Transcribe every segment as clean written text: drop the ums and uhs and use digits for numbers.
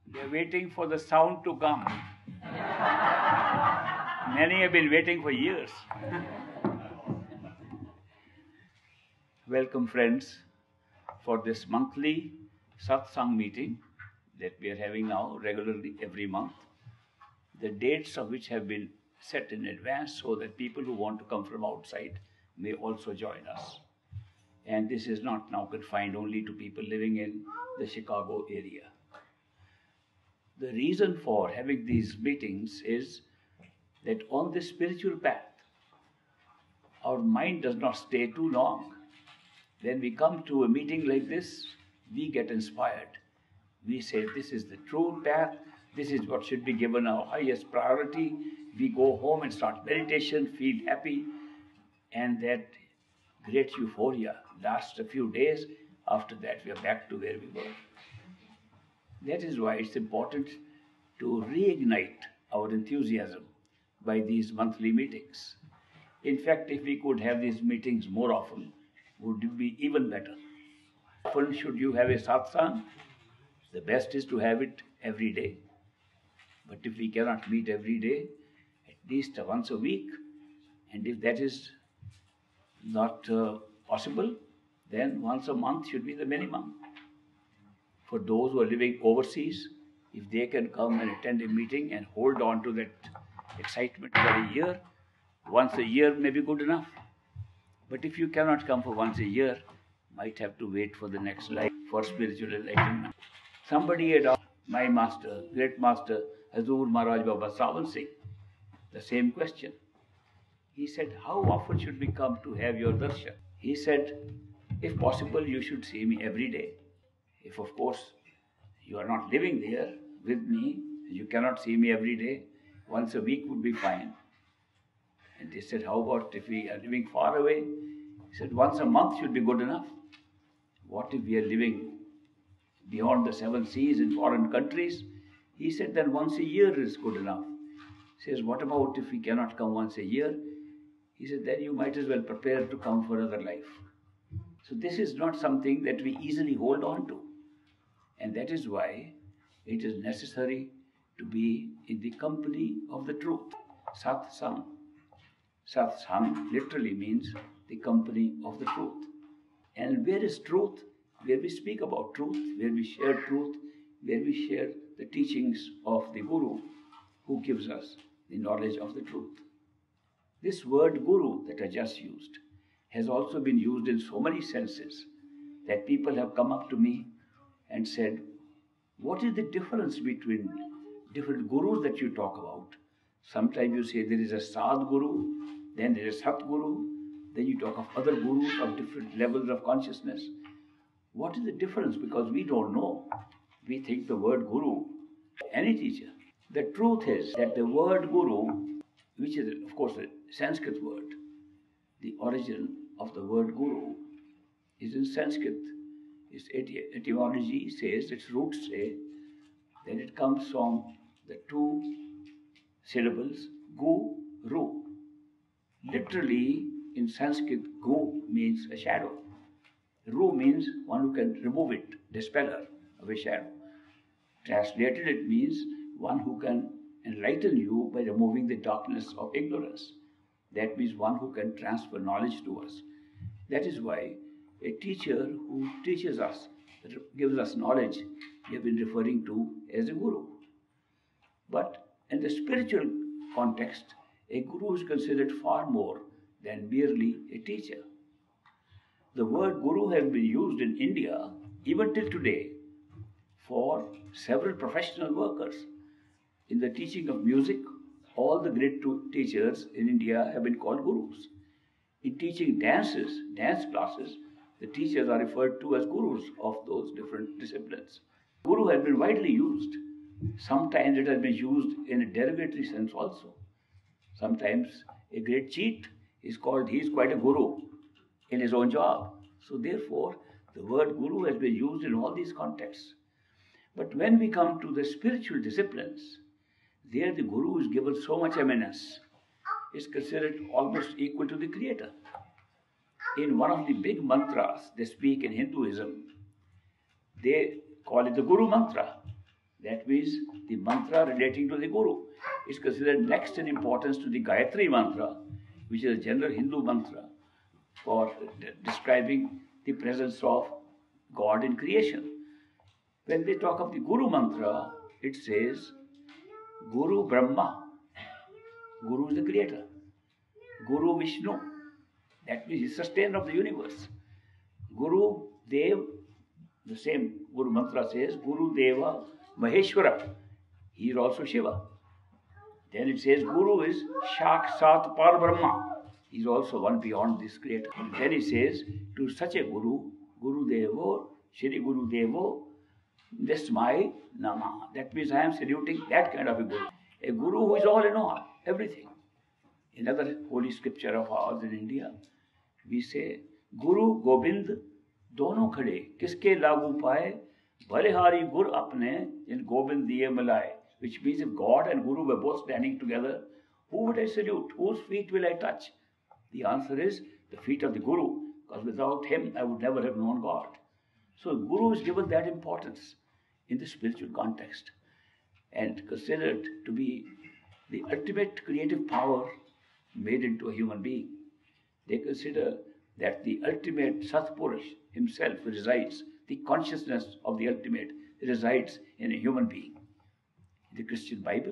They're waiting for the sound to come. Many have been waiting for years. Welcome, friends, for this monthly satsang meeting that we are having now regularly every month. The dates of which have been set in advance so that people who want to come from outside may also join us. And this is not now confined only to people living in the Chicago area. The reason for having these meetings is that on this spiritual path, our mind does not stay too long. When we come to a meeting like this, we get inspired. We say, this is the true path, this is what should be given our highest priority. We go home and start meditation, feel happy, and that great euphoria lasts a few days. After that, we are back to where we were. That is why it's important to reignite our enthusiasm by these monthly meetings. In fact, if we could have these meetings more often, would be even better. Often should you have a satsang? The best is to have it every day. But if we cannot meet every day, at least once a week, and if that is not possible, then once a month should be the minimum. For those who are living overseas, if they can come and attend a meeting and hold on to that excitement for a year, once a year may be good enough. But if you cannot come for once a year, might have to wait for the next life for spiritual enlightenment. Somebody had asked my master, great master, Hazur Maharaj Baba Sawan Singh, the same question. He said, how often should we come to have your darshan? He said, if possible, you should see me every day. If, of course, you are not living there with me, you cannot see me every day, once a week would be fine. And he said, how about if we are living far away? He said, once a month should be good enough. What if we are living beyond the 7 seas in foreign countries? He said, then once a year is good enough. He says, what about if we cannot come once a year? He said, then you might as well prepare to come for another life. So this is not something that we easily hold on to. And that is why it is necessary to be in the company of the truth. Satsang. Satsang literally means the company of the truth. And where is truth? Where we speak about truth, where we share truth, where we share the teachings of the Guru who gives us the knowledge of the truth. This word Guru that I just used has also been used in so many senses that people have come up to me and said, what is the difference between different gurus that you talk about? Sometimes you say there is a Sad Guru, then there is Sat Guru, then you talk of other gurus of different levels of consciousness. What is the difference? Because we don't know. We think the word Guru, any teacher. The truth is that the word Guru, which is of course a Sanskrit word, the origin of the word Guru is in Sanskrit. Its etymology says, its roots say that it comes from the 2 syllables Gu, Ru. Literally in Sanskrit, Gu means a shadow. Ru means one who can remove it, dispeller of a shadow. Translated, it means one who can enlighten you by removing the darkness of ignorance. That means one who can transfer knowledge to us. That is why a teacher who teaches us, gives us knowledge, we have been referring to as a guru. But in the spiritual context, a guru is considered far more than merely a teacher. The word guru has been used in India even till today for several professional workers. In the teaching of music, all the great teachers in India have been called gurus. In teaching dance classes, the teachers are referred to as gurus of those different disciplines. Guru has been widely used. Sometimes it has been used in a derogatory sense also. Sometimes a great cheat is called, he is quite a guru in his own job. So therefore, the word guru has been used in all these contexts. But when we come to the spiritual disciplines, there the guru is given so much eminence, is considered almost equal to the creator. In one of the big mantras they speak in Hinduism, they call it the Guru Mantra. That means the mantra relating to the Guru is considered next in importance to the Gayatri mantra, which is a general Hindu mantra for describing the presence of God in creation. When they talk of the Guru mantra, it says Guru Brahma. Guru is the creator. Guru Vishnu. That means he is sustainer of the universe. Guru Dev, the same Guru mantra says, Guru Deva Maheshwara. He is also Shiva. Then it says Guru is Shakshat Parbrahma. He is also one beyond this creator. Then it says to such a Guru, Guru Devo, Shri Guru Devo, Desmai Nama. That means I am saluting that kind of a Guru. A Guru who is all in all, everything. In other holy scripture of ours in India, we say, Guru Gobind dono khade, kiske lagu paye, Balihari Gur apne, in Gobind diye malaye. Which means if God and Guru were both standing together, who would I salute? Whose feet will I touch? The answer is the feet of the Guru, because without him I would never have known God. So Guru is given that importance in the spiritual context and considered to be the ultimate creative power made into a human being. They consider that the ultimate Satpurush himself resides, the consciousness of the ultimate resides in a human being. The Christian Bible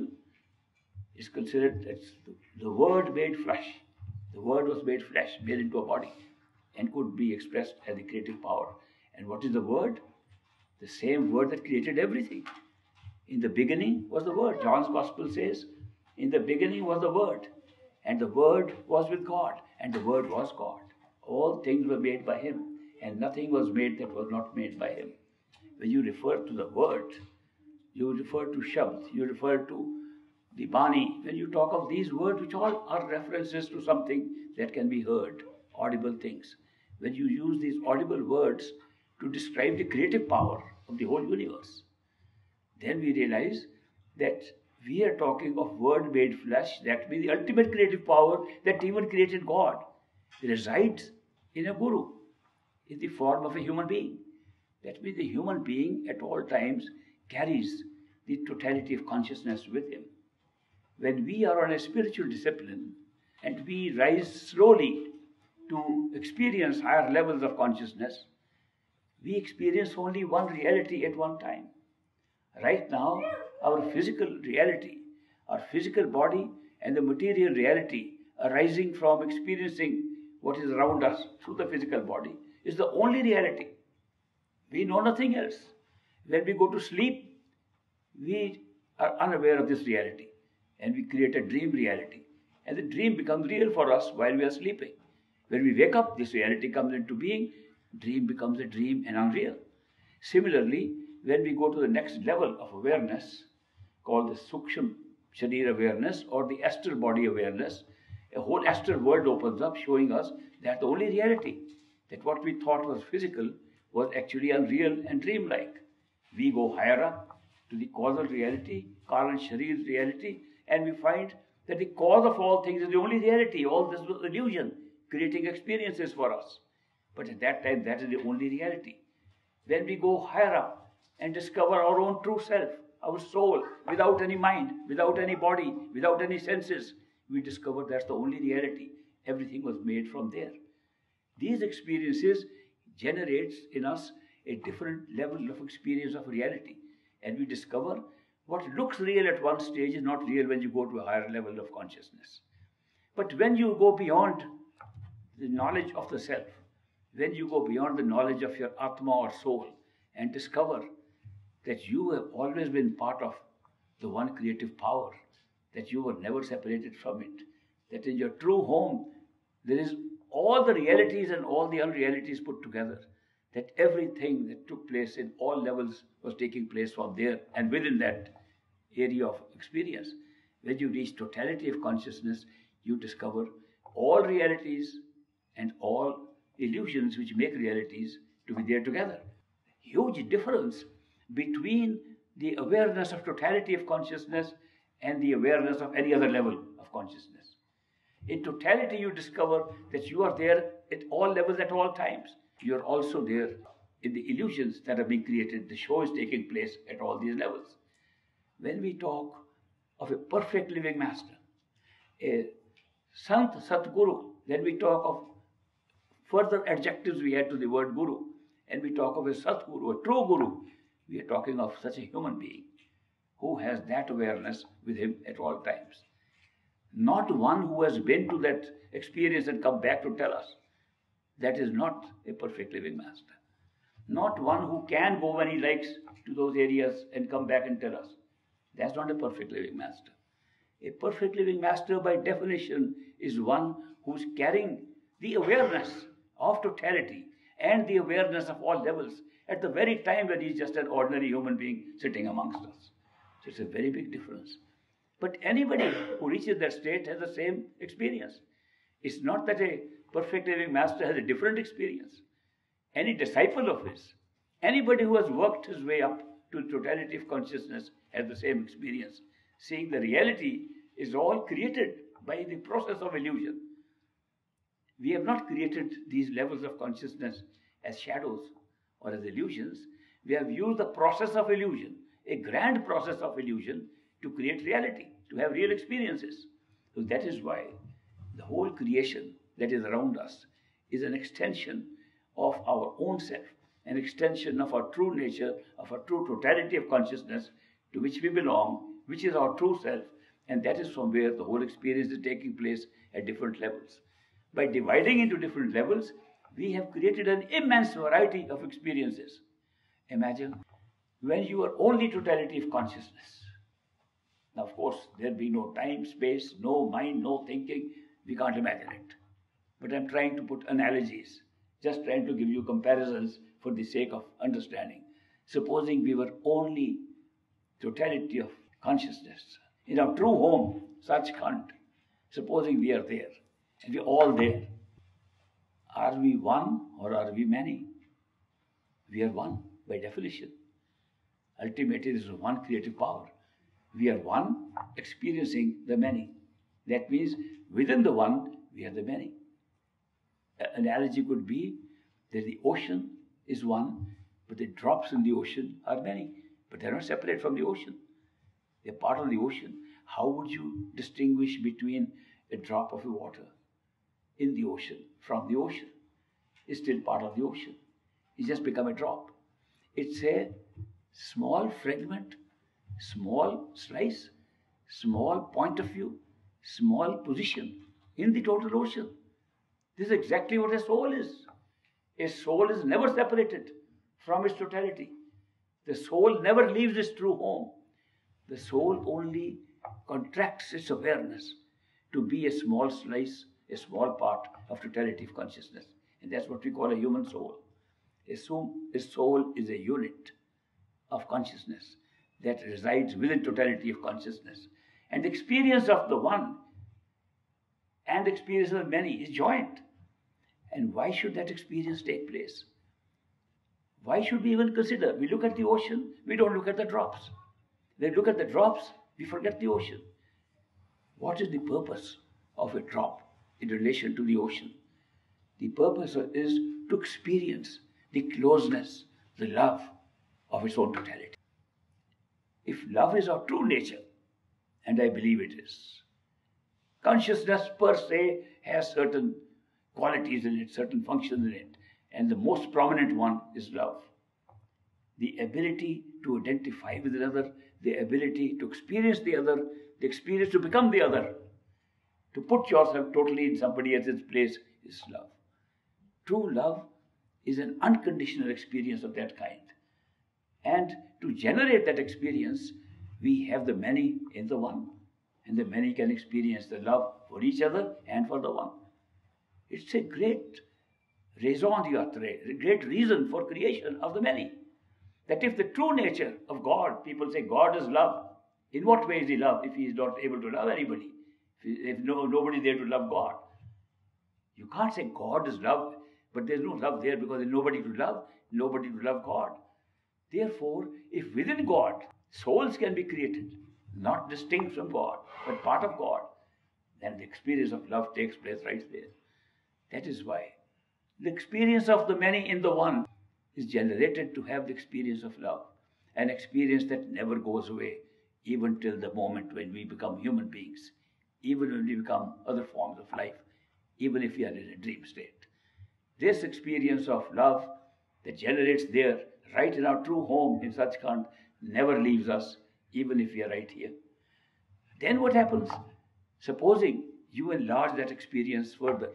is considered as the Word made flesh. The Word was made flesh, made into a body, and could be expressed as the creative power. And what is the Word? The same Word that created everything. In the beginning was the Word. John's Gospel says, in the beginning was the Word, and the Word was with God, and the Word was God. All things were made by Him, and nothing was made that was not made by Him. When you refer to the Word, you refer to Shabd, you refer to the Bani. When you talk of these words, which all are references to something that can be heard, audible things. When you use these audible words to describe the creative power of the whole universe, then we realize that we are talking of Word made flesh, that means the ultimate creative power that even created God resides in a Guru, in the form of a human being. That means the human being at all times carries the totality of consciousness with him. When we are on a spiritual discipline and we rise slowly to experience higher levels of consciousness, we experience only one reality at one time. Right now, our physical reality, our physical body and the material reality arising from experiencing what is around us through the physical body is the only reality. We know nothing else. When we go to sleep, we are unaware of this reality and we create a dream reality. And the dream becomes real for us while we are sleeping. When we wake up, this reality comes into being, dream becomes a dream and unreal. Similarly, when we go to the next level of awareness, called the Suksham Sharir awareness or the astral body awareness, a whole astral world opens up showing us that the only reality, that what we thought was physical was actually unreal and dreamlike. We go higher up to the causal reality, Karan Sharir reality, and we find that the cause of all things is the only reality. All this was illusion, creating experiences for us. But at that time, that is the only reality. Then we go higher up and discover our own true self, our soul, without any mind, without any body, without any senses. We discover that's the only reality. Everything was made from there. These experiences generates in us a different level of experience of reality. And we discover what looks real at one stage is not real when you go to a higher level of consciousness. But when you go beyond the knowledge of the self, when you go beyond the knowledge of your Atma or soul and discover that you have always been part of the one creative power, that you were never separated from it, that in your true home there is all the realities and all the unrealities put together, that everything that took place in all levels was taking place from there and within that area of experience. When you reach totality of consciousness, you discover all realities and all illusions which make realities to be there together. Huge difference between the awareness of totality of consciousness and the awareness of any other level of consciousness. In totality, you discover that you are there at all levels at all times. You are also there in the illusions that are being created. The show is taking place at all these levels. When we talk of a perfect living master, a Sant Satguru, then we talk of further adjectives we add to the word Guru, and we talk of a Satguru, a true Guru. We are talking of such a human being who has that awareness with him at all times. Not one who has been to that experience and come back to tell us. That is not a perfect living master. Not one who can go when he likes to those areas and come back and tell us. That's not a perfect living master. A perfect living master, by definition, is one who's carrying the awareness of totality and the awareness of all levels at the very time when he's just an ordinary human being sitting amongst us. So it's a very big difference. But anybody who reaches that state has the same experience. It's not that a perfect living master has a different experience. Any disciple of his, anybody who has worked his way up to totality of consciousness has the same experience. Seeing the reality is all created by the process of illusion. We have not created these levels of consciousness as shadows or as illusions. We have used the process of illusion, a grand process of illusion, to create reality, to have real experiences. So that is why the whole creation that is around us is an extension of our own self, an extension of our true nature, of our true totality of consciousness to which we belong, which is our true self, and that is from where the whole experience is taking place at different levels. By dividing into different levels, we have created an immense variety of experiences. Imagine when you are only totality of consciousness. Now, of course, there be no time, space, no mind, no thinking. We can't imagine it. But I'm trying to put analogies, just trying to give you comparisons for the sake of understanding. Supposing we were only totality of consciousness in our true home, Sachkhand, supposing we are there, and we're all there. Are we one or are we many? We are one by definition. Ultimately, this is one creative power. We are one experiencing the many. That means within the one, we are the many. An analogy could be that the ocean is one, but the drops in the ocean are many. But they're not separate from the ocean. They're part of the ocean. How would you distinguish between a drop of water in the ocean from the ocean? It's still part of the ocean. It's just become a drop. It's a small fragment, small slice, small point of view, small position in the total ocean. This is exactly what a soul is. A soul is never separated from its totality. The soul never leaves its true home. The soul only contracts its awareness to be a small slice, a small part of totality of consciousness. And that's what we call a human soul. A soul is a unit of consciousness that resides within totality of consciousness. And the experience of the one and the experience of the many is joint. And why should that experience take place? Why should we even consider? We look at the ocean, we don't look at the drops. When we look at the drops, we forget the ocean. What is the purpose of a drop in relation to the ocean? The purpose is to experience the closeness, the love of its own totality. If love is our true nature, and I believe it is, consciousness per se has certain qualities in it, certain functions in it, and the most prominent one is love. The ability to identify with the other, the ability to experience the other, the experience to become the other, to put yourself totally in somebody else's place is love. True love is an unconditional experience of that kind. And to generate that experience, we have the many in the one, and the many can experience the love for each other and for the one. It's a great raison d'etre, a great reason for creation of the many. That if the true nature of God, people say God is love. In what way is he love if he is not able to love anybody? If nobody is there to love God. You can't say God is love, but there's no love there because there's nobody to love God. Therefore, if within God, souls can be created, not distinct from God, but part of God, then the experience of love takes place right there. That is why the experience of the many in the one is generated to have the experience of love, an experience that never goes away, even till the moment when we become human beings, even when we become other forms of life, even if we are in a dream state. This experience of love that generates there, right in our true home in Sachkhand, never leaves us, even if we are right here. Then what happens? Supposing you enlarge that experience further,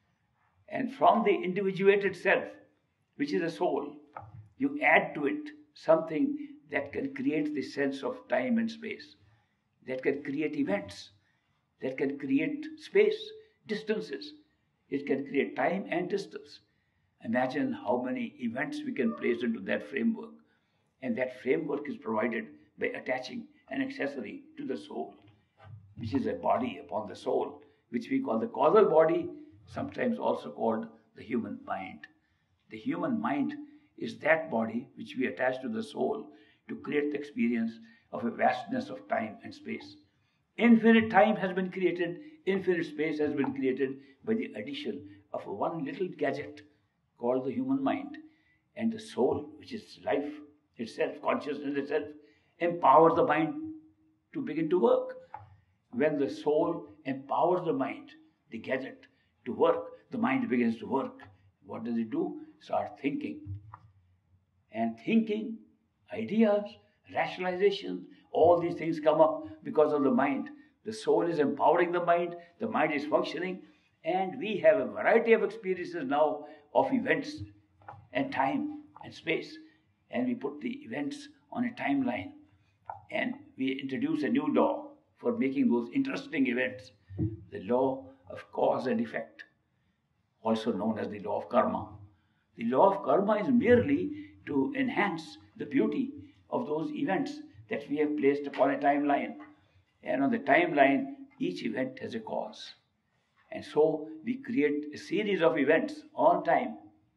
and from the individuated self, which is a soul, you add to it something that can create the sense of time and space, that can create events, that can create space, distances. It can create time and distance. Imagine how many events we can place into that framework. And that framework is provided by attaching an accessory to the soul, which is a body upon the soul, which we call the causal body, sometimes also called the human mind. The human mind is that body which we attach to the soul to create the experience of a vastness of time and space. Infinite time has been created, infinite space has been created by the addition of one little gadget called the human mind. And the soul, which is life itself, consciousness itself, empowers the mind to begin to work. When the soul empowers the mind, the gadget, to work, the mind begins to work. What does it do? Start thinking. And thinking, ideas, rationalization, all these things come up because of the mind. The soul is empowering the mind is functioning, and we have a variety of experiences now of events and time and space. And we put the events on a timeline, and we introduce a new law for making those interesting events, the law of cause and effect, also known as the law of karma. The law of karma is merely to enhance the beauty of those events that we have placed upon a timeline. And on the timeline, each event has a cause. And so we create a series of events on time.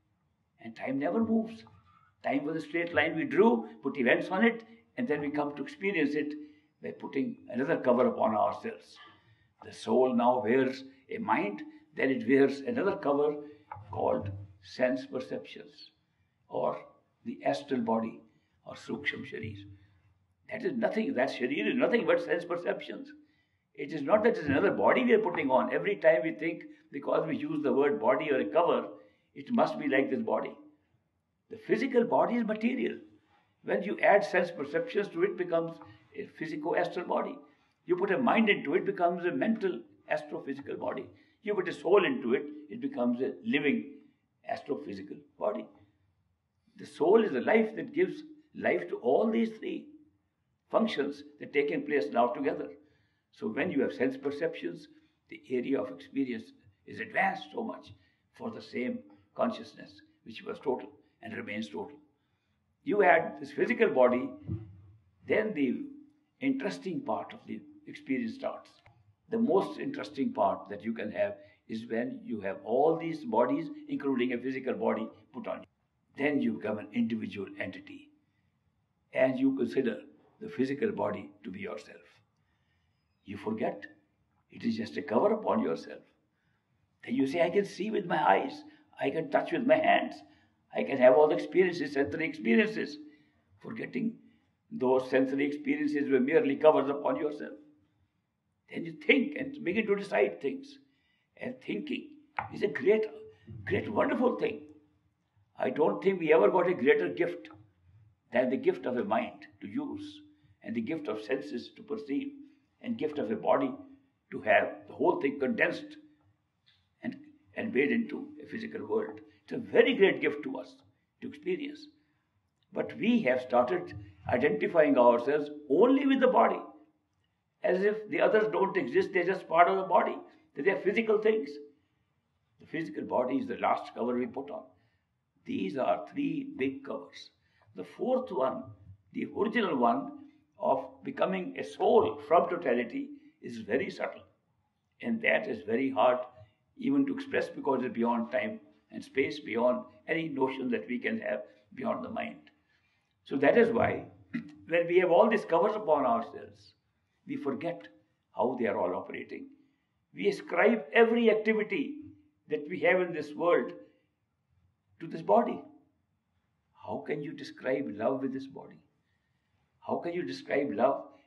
And time never moves. Time was a straight line we drew, put events on it, and then we come to experience it by putting another cover upon ourselves. The soul now wears a mind, then it wears another cover called sense perceptions, or the astral body, or suksham sharir. That is nothing, that sharir is nothing but sense perceptions. It is not that it's another body we are putting on. Every time we think, because we use the word body or a cover, it must be like this body. The physical body is material. When you add sense perceptions to it, it becomes a physico-astral body. You put a mind into it, it becomes a mental astrophysical body. You put a soul into it, it becomes a living astrophysical body. The soul is the life that gives life to all these three functions that are taking place now together. So when you have sense perceptions, the area of experience is advanced so much for the same consciousness, which was total and remains total. You add this physical body, then the interesting part of the experience starts. The most interesting part that you can have is when you have all these bodies, including a physical body, put on you. Then you become an individual entity, and you consider the physical body to be yourself. You forget it is just a cover upon yourself. Then you say, I can see with my eyes, I can touch with my hands, I can have all the experiences, sensory experiences, forgetting those sensory experiences were merely covers upon yourself. Then you think and begin to decide things. And thinking is a great, wonderful thing. I don't think we ever got a greater gift than the gift of a mind to use, and the gift of senses to perceive, and gift of a body to have the whole thing condensed and made into a physical world. It's a very great gift to us to experience. But we have started identifying ourselves only with the body, as if the others don't exist, they're just part of the body, that they're physical things. The physical body is the last cover we put on. These are three big covers. The fourth one, the original one of becoming a soul from totality, is very subtle. And that is very hard even to express, because it's beyond time and space, beyond any notion that we can have beyond the mind. So that is why when we have all these covers upon ourselves, we forget how they are all operating. We ascribe every activity that we have in this world to this body. How can you describe love with this body? How can you describe love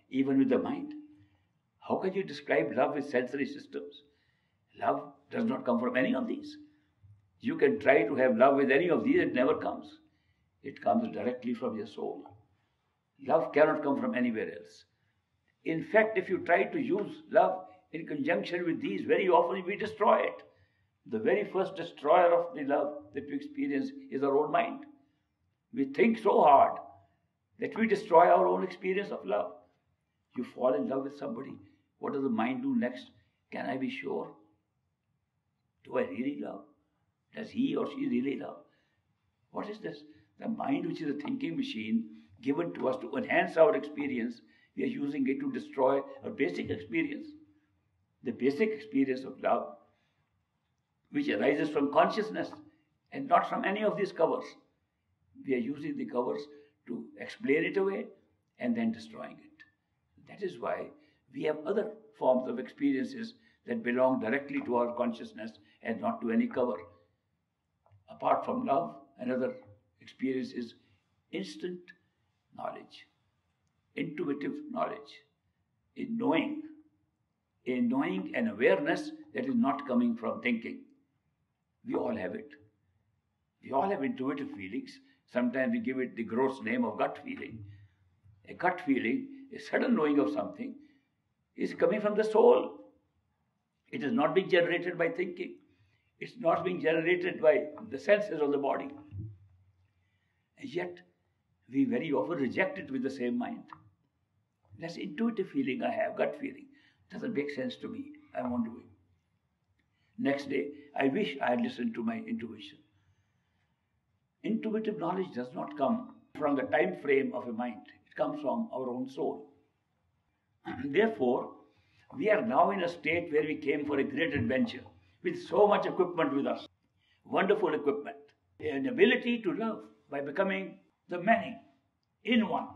even with the mind. How can you describe love with sensory systems? Love does not come from any of these. You can try to have love with any of these, it never comes. It comes directly from your soul. Love cannot come from anywhere else. In fact, if you try to use love in conjunction with these, very often we destroy it. The very first destroyer of the love that we experience is our own mind. We think so hard that we destroy our own experience of love. You fall in love with somebody. What does the mind do next? Can I be sure? Do I really love? Does he or she really love? What is this? The mind, which is a thinking machine given to us to enhance our experience, we are using it to destroy our basic experience. The basic experience of love, which arises from consciousness and not from any of these covers. We are using the covers to explain it away and then destroying it. That is why we have other forms of experiences that belong directly to our consciousness and not to any cover. Apart from love, another experience is instant knowledge, intuitive knowledge, a knowing and awareness that is not coming from thinking. We all have it. We all have intuitive feelings. Sometimes we give it the gross name of gut feeling. A gut feeling, a sudden knowing of something, is coming from the soul. It is not being generated by thinking. It's not being generated by the senses of the body. And yet, we very often reject it with the same mind. That's intuitive feeling I have, gut feeling. Doesn't make sense to me. I won't do it. Next day, I wish I had listened to my intuition. Intuitive knowledge does not come from the time frame of a mind. It comes from our own soul. Therefore, we are now in a state where we came for a great adventure with so much equipment with us. Wonderful equipment. An ability to love by becoming the many in one.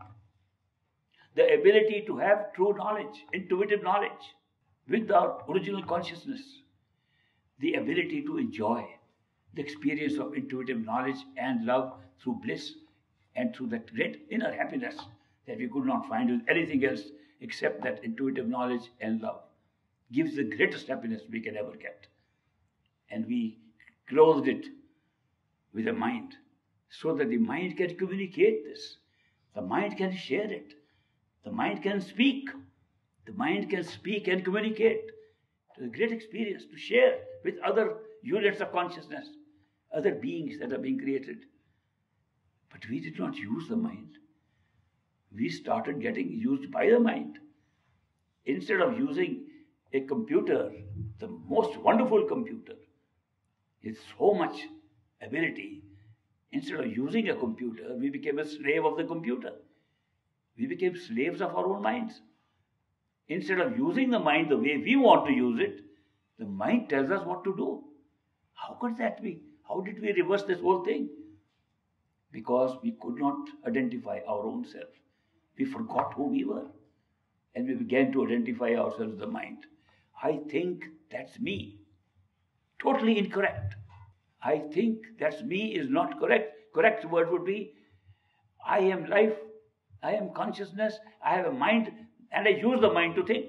The ability to have true knowledge, intuitive knowledge with our original consciousness. The ability to enjoy the experience of intuitive knowledge and love through bliss and through that great inner happiness that we could not find with anything else except that intuitive knowledge and love. Gives the greatest happiness we can ever get. And we clothed it with a mind so that the mind can communicate this. The mind can share it. The mind can speak. The mind can speak and communicate. To a great experience to share with other units of consciousness, other beings that are being created. But we did not use the mind. We started getting used by the mind. Instead of using a computer, the most wonderful computer, with so much ability, instead of using a computer, we became a slave of the computer. We became slaves of our own minds. Instead of using the mind the way we want to use it, the mind tells us what to do. How could that be? How did we reverse this whole thing? Because we could not identify our own self. We forgot who we were. And we began to identify ourselves with the mind. I think that's me. Totally incorrect. I think that's me is not correct. Correct word would be, I am life, I am consciousness, I have a mind, and I use the mind to think.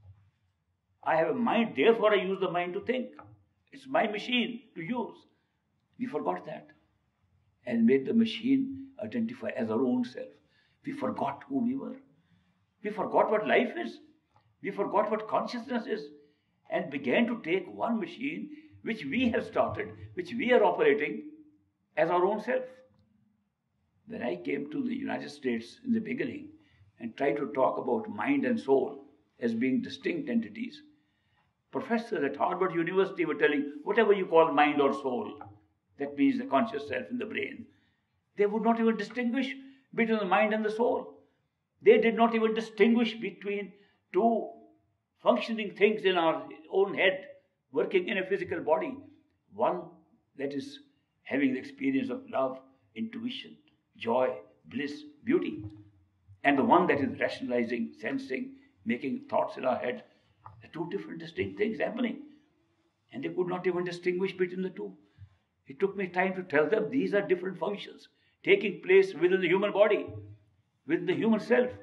I have a mind, therefore I use the mind to think. It's my machine to use. We forgot that and made the machine identify as our own self. We forgot who we were. We forgot what life is. We forgot what consciousness is and began to take one machine which we have started, which we are operating as our own self. When I came to the United States in the beginning and tried to talk about mind and soul as being distinct entities, professors at Harvard University were telling, whatever you call mind or soul, that means the conscious self in the brain. They would not even distinguish between the mind and the soul. They did not even distinguish between two functioning things in our own head, working in a physical body. One that is having the experience of love, intuition, joy, bliss, beauty. And the one that is rationalizing, sensing, making thoughts in our head. The two different distinct things happening. And they could not even distinguish between the two. It took me time to tell them these are different functions taking place within the human body, within the human self.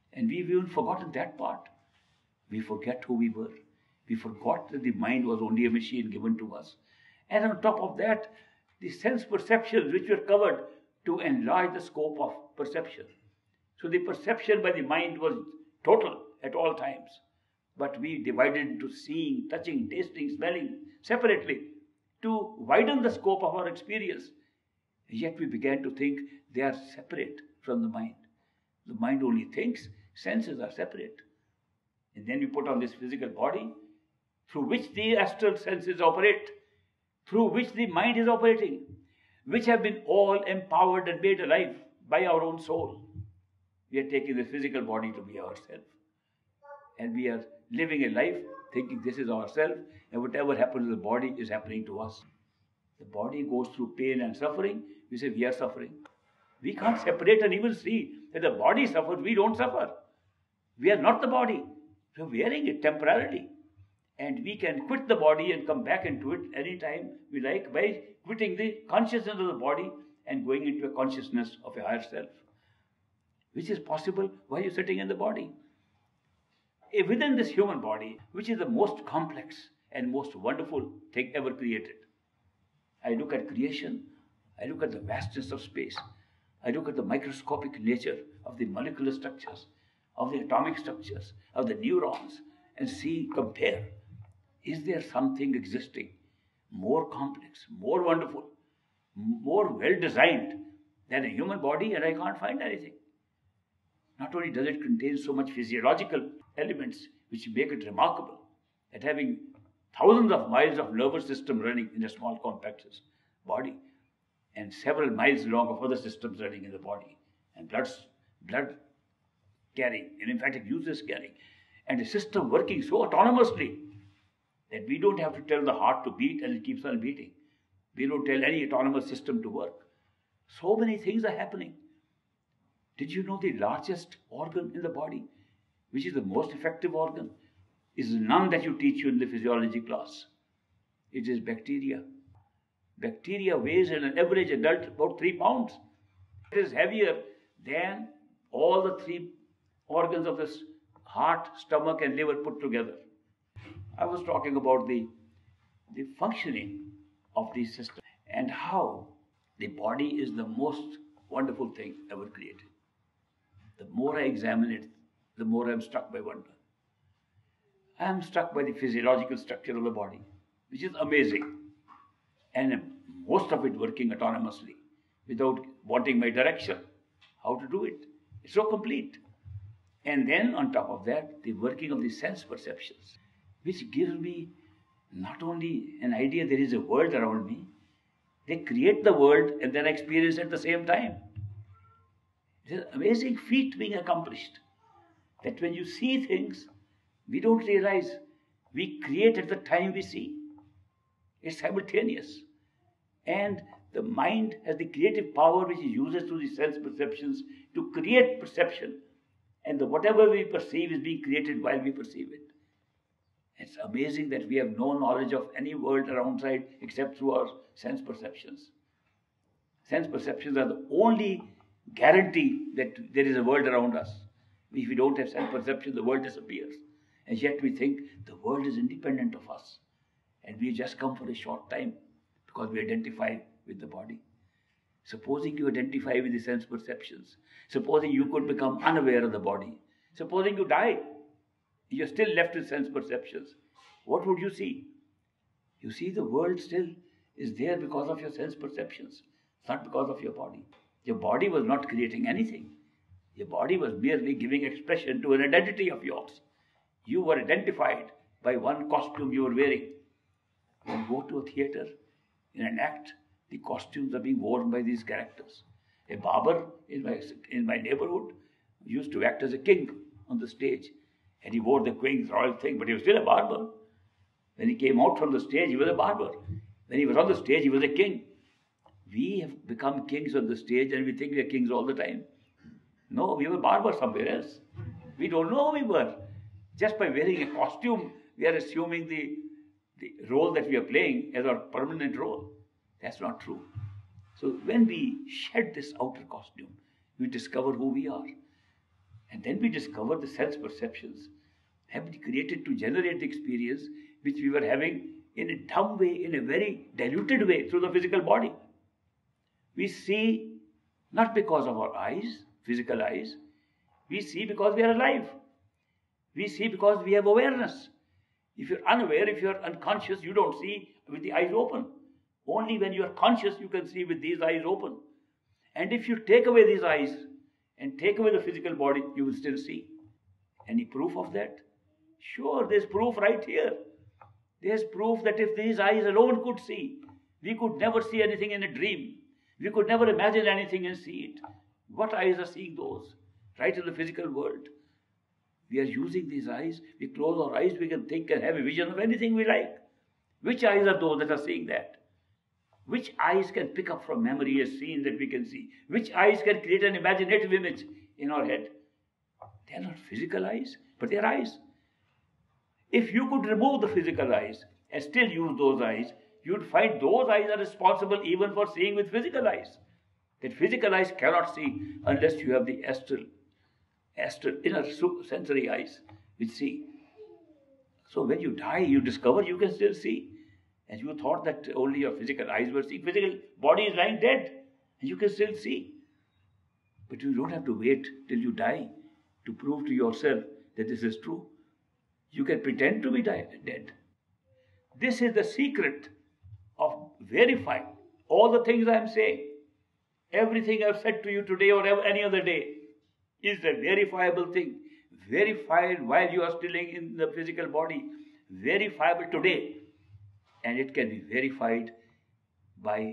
And we've even forgotten that part. We forget who we were. We forgot that the mind was only a machine given to us. And on top of that, the sense perceptions which were covered to enlarge the scope of perception. So the perception by the mind was total at all times. But we divided into seeing, touching, tasting, smelling separately to widen the scope of our experience. Yet we began to think they are separate from the mind. The mind only thinks, senses are separate. And then we put on this physical body through which the astral senses operate, through which the mind is operating, which have been all empowered and made alive by our own soul. We are taking the physical body to be ourselves. And we are living a life thinking this is ourselves, and whatever happens to the body is happening to us. The body goes through pain and suffering. We say we are suffering. We can't separate and even see that the body suffers, we don't suffer. We are not the body. We are wearing it temporarily. And we can quit the body and come back into it anytime we like by quitting the consciousness of the body and going into a consciousness of a higher self, which is possible while you're sitting in the body. Within this human body, which is the most complex and most wonderful thing ever created. I look at creation, I look at the vastness of space, I look at the microscopic nature of the molecular structures, of the atomic structures, of the neurons, and see, compare. Is there something existing more complex, more wonderful, more well-designed than a human body? And I can't find anything. Not only does it contain so much physiological elements which make it remarkable, at having thousands of miles of nervous system running in a small compact body, and several miles long of other systems running in the body, and blood carrying, and in fact it uses carrying, and a system working so autonomously that we don't have to tell the heart to beat and it keeps on beating. We don't tell any autonomous system to work. So many things are happening. Did you know the largest organ in the body, which is the most effective organ, is none that you teach you in the physiology class. It is bacteria. Bacteria weighs in an average adult about 3 pounds. It is heavier than all the 3 organs of the heart, stomach and liver put together. I was talking about the functioning of these systems and how the body is the most wonderful thing ever created. The more I examine it, the more I am struck by wonder. I am struck by the physiological structure of the body, which is amazing, and most of it working autonomously without wanting my direction, how to do it. It's so complete. And then on top of that, the working of the sense perceptions, which gives me not only an idea there is a world around me, they create the world and then experience it at the same time. It's an amazing feat being accomplished, that when you see things, we don't realize we create at the time we see. It's simultaneous. And the mind has the creative power which it uses through the sense perceptions to create perception. And whatever we perceive is being created while we perceive it. It's amazing that we have no knowledge of any world around side except through our sense perceptions. Sense perceptions are the only guarantee that there is a world around us. If we don't have sense perception, the world disappears. And yet we think the world is independent of us. And we just come for a short time because we identify with the body. Supposing you identify with the sense perceptions, supposing you could become unaware of the body, supposing you die, you're still left with sense perceptions. What would you see? You see the world still is there because of your sense perceptions, not because of your body. Your body was not creating anything. Your body was merely giving expression to an identity of yours. You were identified by one costume you were wearing. When you go to a theater, in an act, the costumes are being worn by these characters. A barber in my neighborhood used to act as a king on the stage. And he wore the queen's royal thing, but he was still a barber. When he came out from the stage, he was a barber. When he was on the stage, he was a king. We have become kings on the stage and we think we are kings all the time. No, we were barbers somewhere else. We don't know who we were. Just by wearing a costume, we are assuming the role that we are playing as our permanent role. That's not true. So when we shed this outer costume, we discover who we are. And then we discover the sense perceptions have been created to generate the experience which we were having in a dumb way, in a very diluted way through the physical body. We see not because of our eyes, physical eyes. We see because we are alive. We see because we have awareness. If you're unaware, if you're unconscious, you don't see with the eyes open. Only when you are conscious, you can see with these eyes open. And if you take away these eyes and take away the physical body, you will still see. Any proof of that? Sure, there's proof right here. There's proof that if these eyes alone could see, we could never see anything in a dream. We could never imagine anything and see it. What eyes are seeing those? Right in the physical world. We are using these eyes. We close our eyes, we can think and have a vision of anything we like. Which eyes are those that are seeing that? Which eyes can pick up from memory a scene that we can see? Which eyes can create an imaginative image in our head? They are not physical eyes, but they are eyes. If you could remove the physical eyes and still use those eyes, you would find those eyes are responsible even for seeing with physical eyes. That physical eyes cannot see unless you have the astral inner sensory eyes which see. So when you die, you discover you can still see. And you thought that only your physical eyes were seeing. Physical body is lying dead, and you can still see. But you don't have to wait till you die to prove to yourself that this is true. You can pretend to be dead. This is the secret of verifying all the things I am saying. Everything I have said to you today or any other day is a verifiable thing. Verified while you are still in the physical body. Verifiable today. And it can be verified by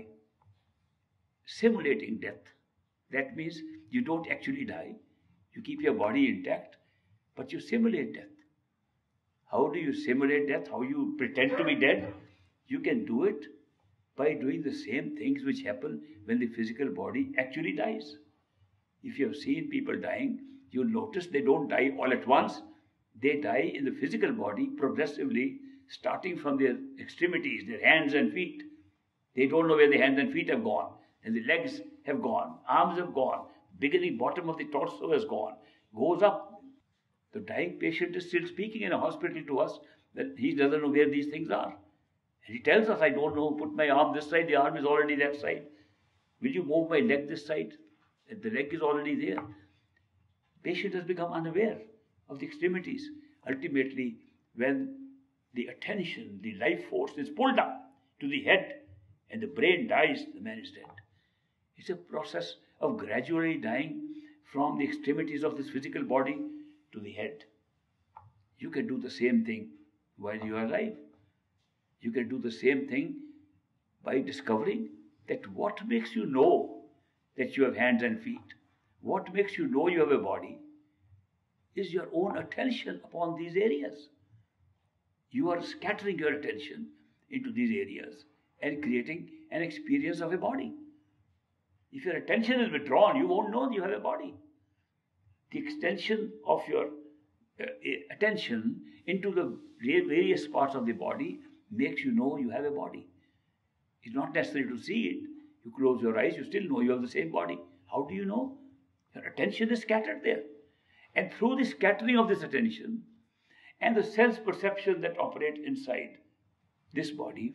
simulating death. That means you don't actually die. You keep your body intact, but you simulate death. How do you simulate death? How you pretend to be dead? You can do it by doing the same things which happen when the physical body actually dies. If you have seen people dying, you'll notice they don't die all at once. They die in the physical body progressively, starting from their extremities, their hands and feet. They don't know where the hands and feet have gone. And the legs have gone, arms have gone, beginning bottom of the torso has gone, goes up. The dying patient is still speaking in a hospital to us that he doesn't know where these things are. And he tells us, I don't know, put my arm this side, the arm is already that side. Will you move my leg this side? The leg is already there. Patient has become unaware of the extremities. Ultimately, when the attention, the life force is pulled up to the head and the brain dies, the man is dead. It's a process of gradually dying from the extremities of this physical body to the head. You can do the same thing while you are alive. You can do the same thing by discovering that what makes you know that you have hands and feet, what makes you know you have a body, is your own attention upon these areas. You are scattering your attention into these areas and creating an experience of a body. If your attention is withdrawn, you won't know you have a body. The extension of your attention into the various parts of the body makes you know you have a body. It's not necessary to see it. You close your eyes, you still know you have the same body. How do you know? Your attention is scattered there. And through the scattering of this attention and the sense perception that operate inside this body,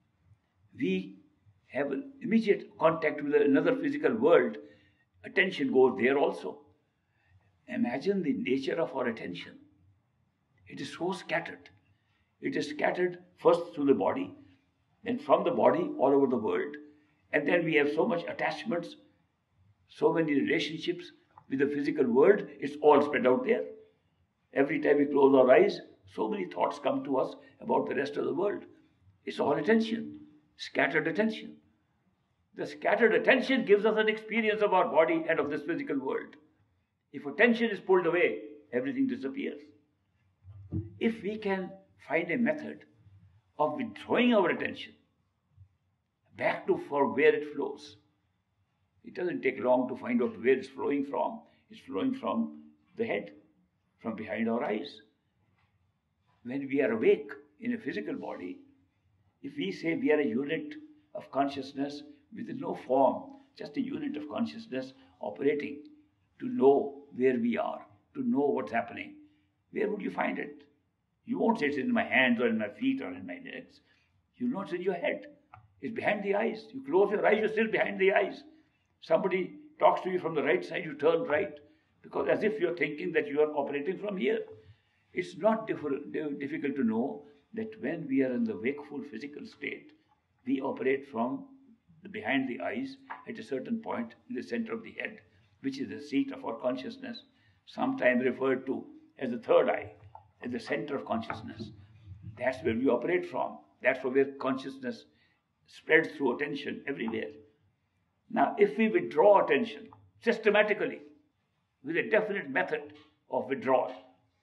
we have an immediate contact with another physical world. Attention goes there also. Imagine the nature of our attention. It is so scattered. It is scattered first through the body, then from the body all over the world. And then we have so much attachments, so many relationships with the physical world, it's all spread out there. Every time we close our eyes, so many thoughts come to us about the rest of the world. It's all attention, scattered attention. The scattered attention gives us an experience of our body and of this physical world. If attention is pulled away, everything disappears. If we can find a method of withdrawing our attention back to for where it flows, it doesn't take long to find out where it's flowing from. It's flowing from the head, from behind our eyes. When we are awake in a physical body, if we say we are a unit of consciousness with no form, just a unit of consciousness operating to know where we are, to know what's happening, where would you find it? You won't say it's in my hands or in my feet or in my legs. You'll not say in your head. It's behind the eyes. You close your eyes, you're still behind the eyes. Somebody talks to you from the right side, you turn right, because as if you're thinking that you are operating from here. It's not difficult to know that when we are in the wakeful physical state, we operate from behind the eyes at a certain point in the center of the head, which is the seat of our consciousness, sometimes referred to as the third eye, as the center of consciousness. That's where we operate from. That's where consciousness spreads through attention everywhere. Now, if we withdraw attention systematically, with a definite method of withdrawal,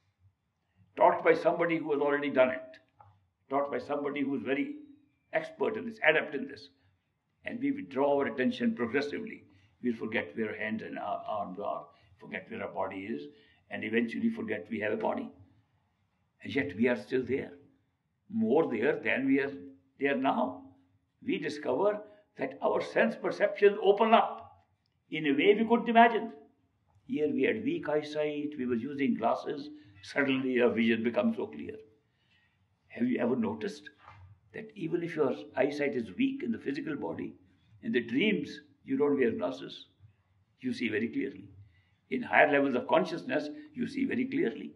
taught by somebody who has already done it, taught by somebody who is very expert in this, adept in this, and we withdraw our attention progressively, we'll forget where our hands and our arms are, forget where our body is, and eventually forget we have a body. And yet we are still there, more there than we are there now. We discover that our sense perceptions open up in a way we couldn't imagine. Here we had weak eyesight, we were using glasses, suddenly our vision becomes so clear. Have you ever noticed that even if your eyesight is weak in the physical body, in the dreams you don't wear glasses, you see very clearly. In higher levels of consciousness, you see very clearly.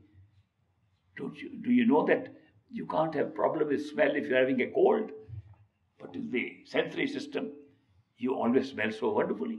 Do you know that you can't have problem with smell if you're having a cold? But in the sensory system, you always smell so wonderfully.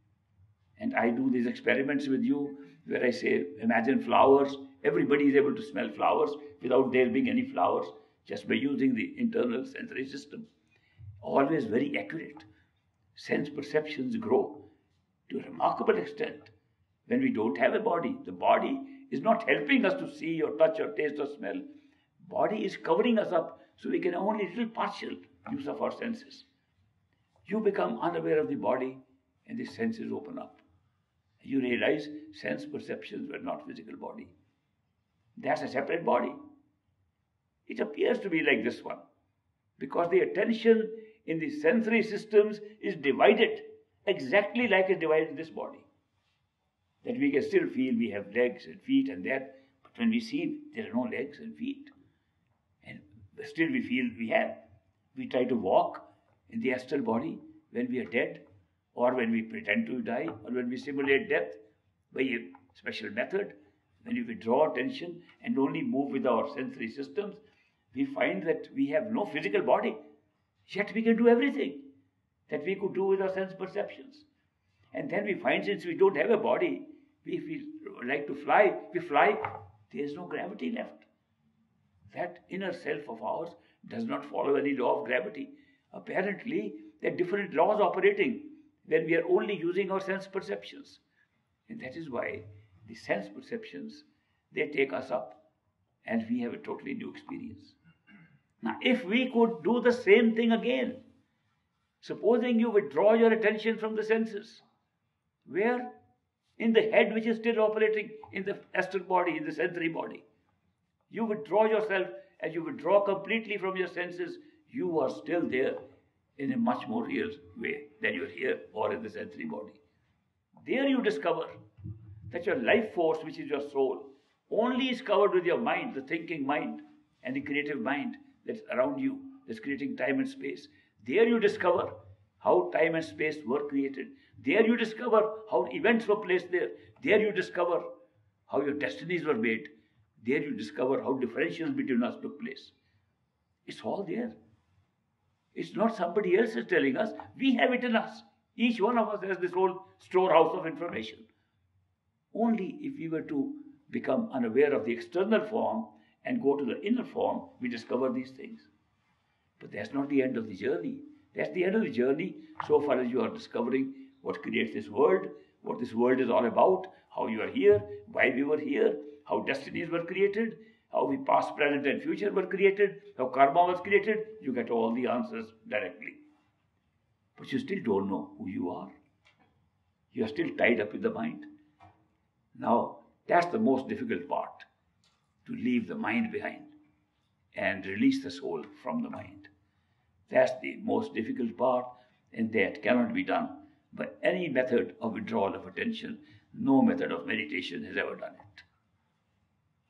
And I do these experiments with you where I say, imagine flowers. Everybody is able to smell flowers without there being any flowers, just by using the internal sensory system. Always very accurate. Sense perceptions grow to a remarkable extent when we don't have a body. The body is not helping us to see or touch or taste or smell. Body is covering us up so we can only little partial use of our senses. You become unaware of the body and the senses open up. You realize sense perceptions were not physical body. That's a separate body. It appears to be like this one because the attention in the sensory systems is divided exactly like it's divided in this body. That we can still feel we have legs and feet and that, but when we see there are no legs and feet, and still we feel we have. We try to walk in the astral body when we are dead, or when we pretend to die, or when we simulate death by a special method. When we withdraw attention and only move with our sensory systems, we find that we have no physical body, yet we can do everything that we could do with our sense perceptions. And then we find since we don't have a body, if we like to fly, we fly, there is no gravity left. That inner self of ours does not follow any law of gravity. Apparently, there are different laws operating when we are only using our sense perceptions. And that is why the sense perceptions, they take us up and we have a totally new experience. Now, if we could do the same thing again, supposing you withdraw your attention from the senses, where? In the head which is still operating in the astral body, in the sensory body. You withdraw yourself, as you withdraw completely from your senses, you are still there in a much more real way than you're here or in the sensory body. There you discover that your life force, which is your soul, only is covered with your mind, the thinking mind and the creative mind that's around you, that's creating time and space. There you discover how time and space were created. There you discover how events were placed there. There you discover how your destinies were made. There you discover how differentials between us took place. It's all there. It's not somebody else is telling us. We have it in us. Each one of us has this whole storehouse of information. Only if we were to become unaware of the external form and go to the inner form, we discover these things. But that's not the end of the journey. That's the end of the journey so far as you are discovering what creates this world, what this world is all about, how you are here, why we were here, how destinies were created, how the past, present and future were created, how karma was created. You get all the answers directly. But you still don't know who you are. You are still tied up with the mind. Now, that's the most difficult part, to leave the mind behind and release the soul from the mind. That's the most difficult part, and that cannot be done by any method of withdrawal of attention. No method of meditation has ever done it.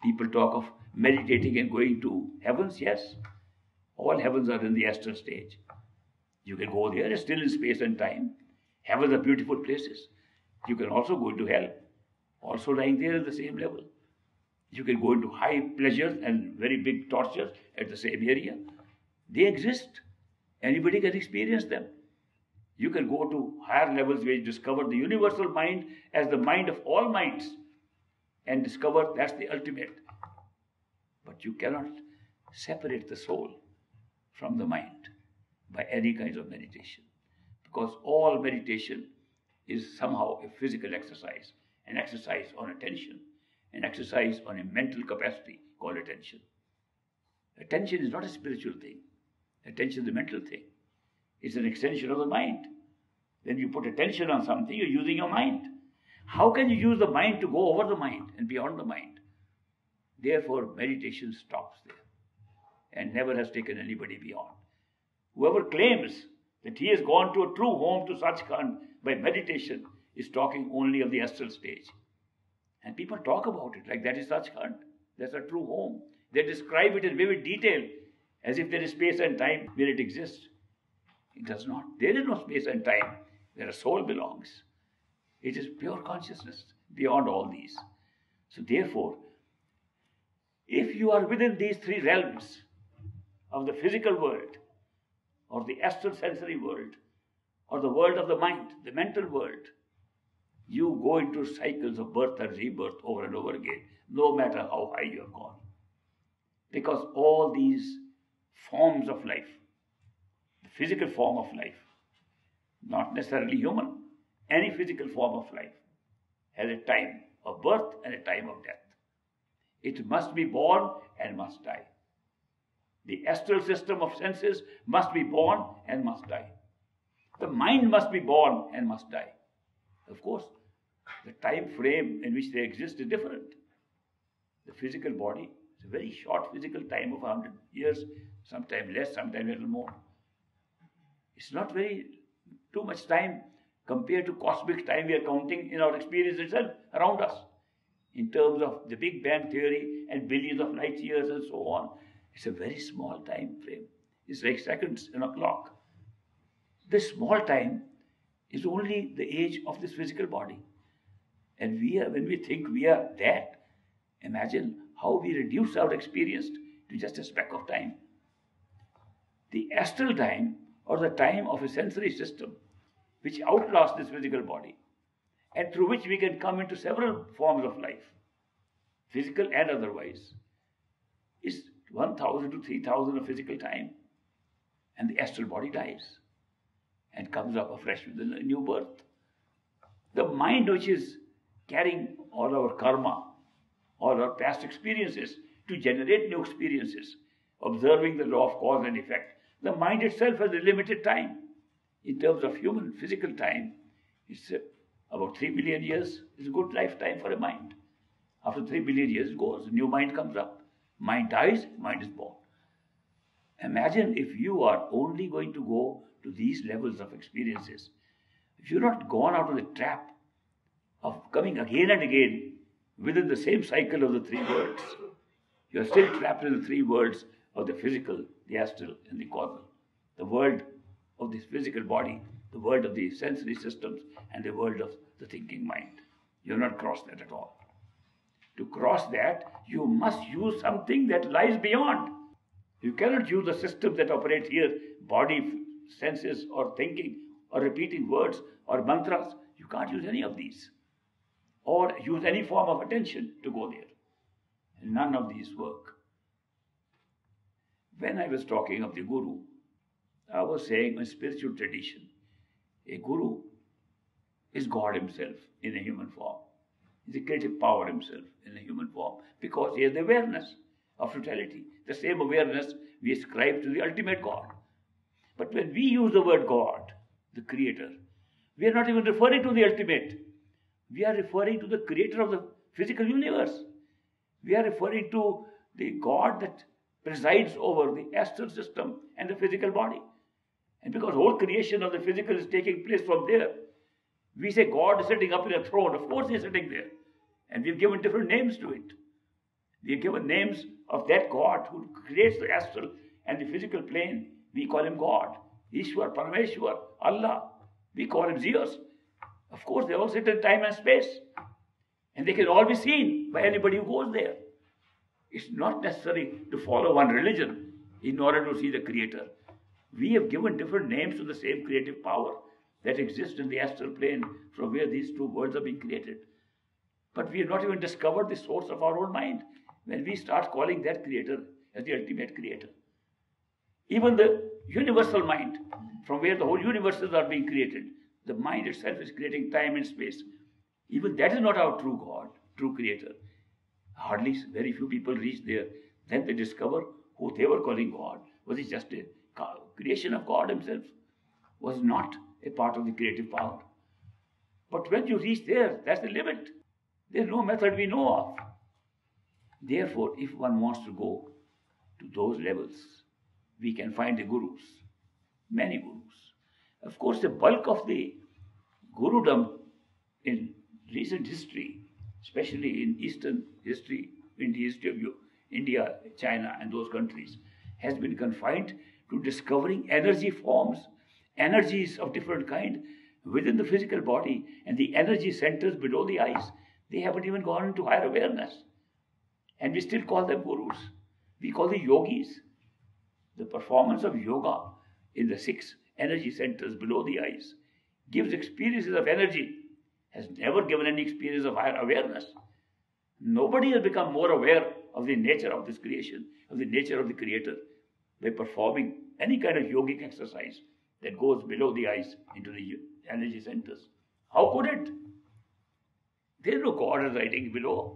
People talk of meditating and going to heavens. Yes, all heavens are in the astral stage. You can go there, it's still in space and time. Heavens are beautiful places. You can also go into hell, also lying there at the same level. You can go into high pleasures and very big tortures at the same area. They exist. Anybody can experience them. You can go to higher levels where you discover the universal mind as the mind of all minds and discover that's the ultimate. But you cannot separate the soul from the mind by any kind of meditation, because all meditation is somehow a physical exercise, an exercise on attention, an exercise on a mental capacity called attention. Attention is not a spiritual thing. Attention is a mental thing. It's an extension of the mind. When you put attention on something, you're using your mind. How can you use the mind to go over the mind and beyond the mind? Therefore, meditation stops there and never has taken anybody beyond. Whoever claims that he has gone to a true home to Sachkhand by meditation is talking only of the astral stage. And people talk about it like that is Sachkhand. That's a true home. They describe it in vivid detail as if there is space and time where it exists. It does not. There is no space and time where a soul belongs. It is pure consciousness beyond all these. So therefore, if you are within these three realms of the physical world, or the astral sensory world, or the world of the mind, the mental world, you go into cycles of birth and rebirth over and over again, no matter how high you have gone. Because all these forms of life, the physical form of life, not necessarily human, any physical form of life has a time of birth and a time of death. It must be born and must die. The astral system of senses must be born and must die. The mind must be born and must die. Of course, the time frame in which they exist is different. The physical body is a very short physical time of 100 years, sometimes less, sometimes a little more. It's not very too much time compared to cosmic time we are counting in our experience itself around us. In terms of the Big Bang theory and billions of light years and so on, it's a very small time frame. It's like seconds in a clock. This small time is only the age of this physical body. And when we think we are that, imagine how we reduce our experience to just a speck of time. The astral time, or the time of a sensory system, which outlasts this physical body, and through which we can come into several forms of life, physical and otherwise, is 1,000 to 3,000 of physical time. And the astral body dies and comes up afresh with a new birth. The mind, which is carrying all our karma, all our past experiences to generate new experiences, observing the law of cause and effect, the mind itself has a limited time. In terms of human physical time, it's about 3 billion years is a good lifetime for a mind. After 3 billion years it goes, a new mind comes up. Mind dies, mind is born. Imagine if you are only going to go to these levels of experiences, if you're not gone out of the trap of coming again and again within the same cycle of the three worlds, you're still trapped in the three worlds of the physical, the astral, and the causal. The world of this physical body, the world of the sensory systems, and the world of the thinking mind. You have not crossed that at all. To cross that, you must use something that lies beyond. You cannot use the systems that operate here, body, senses, or thinking, or repeating words, or mantras. You can't use any of these. Or use any form of attention to go there. And none of these work. When I was talking of the Guru, I was saying in spiritual tradition, a Guru is God himself in a human form. He's a creative power himself in a human form because he has the awareness of totality, the same awareness we ascribe to the ultimate God. But when we use the word God, the creator, we are not even referring to the ultimate. We are referring to the creator of the physical universe. We are referring to the God that presides over the astral system and the physical body. And because whole creation of the physical is taking place from there, we say God is sitting up in a throne. Of course he is sitting there. And we've given different names to it. We are given names of that God who creates the astral and the physical plane. We call him God. Ishwar, Parameshwar, Allah. We call him Zeus. Of course, they all sit in time and space. And they can all be seen by anybody who goes there. It's not necessary to follow one religion in order to see the Creator. We have given different names to the same creative power that exists in the astral plane from where these two worlds are being created. But we have not even discovered the source of our own mind when we start calling that Creator as the ultimate Creator. Even the universal mind, from where the whole universes are being created, the mind itself is creating time and space. Even that is not our true God, true Creator. Hardly very few people reach there. Then they discover who they were calling God was just a creation of God himself, was not a part of the creative power. But when you reach there, that's the limit. There's no method we know of. Therefore, if one wants to go to those levels, we can find the gurus, many gurus. Of course, the bulk of the gurudom in recent history, especially in Eastern history, in the history of India, China, and those countries, has been confined to discovering energy forms, energies of different kind within the physical body, and the energy centers below the eyes. They haven't even gone into higher awareness. And we still call them gurus. We call the yogis. The performance of yoga in the 6 energy centers below the eyes gives experiences of energy, has never given any experience of higher awareness. Nobody has become more aware of the nature of this creation, of the nature of the Creator, by performing any kind of yogic exercise that goes below the eyes into the energy centers. How could it? There is no God residing below.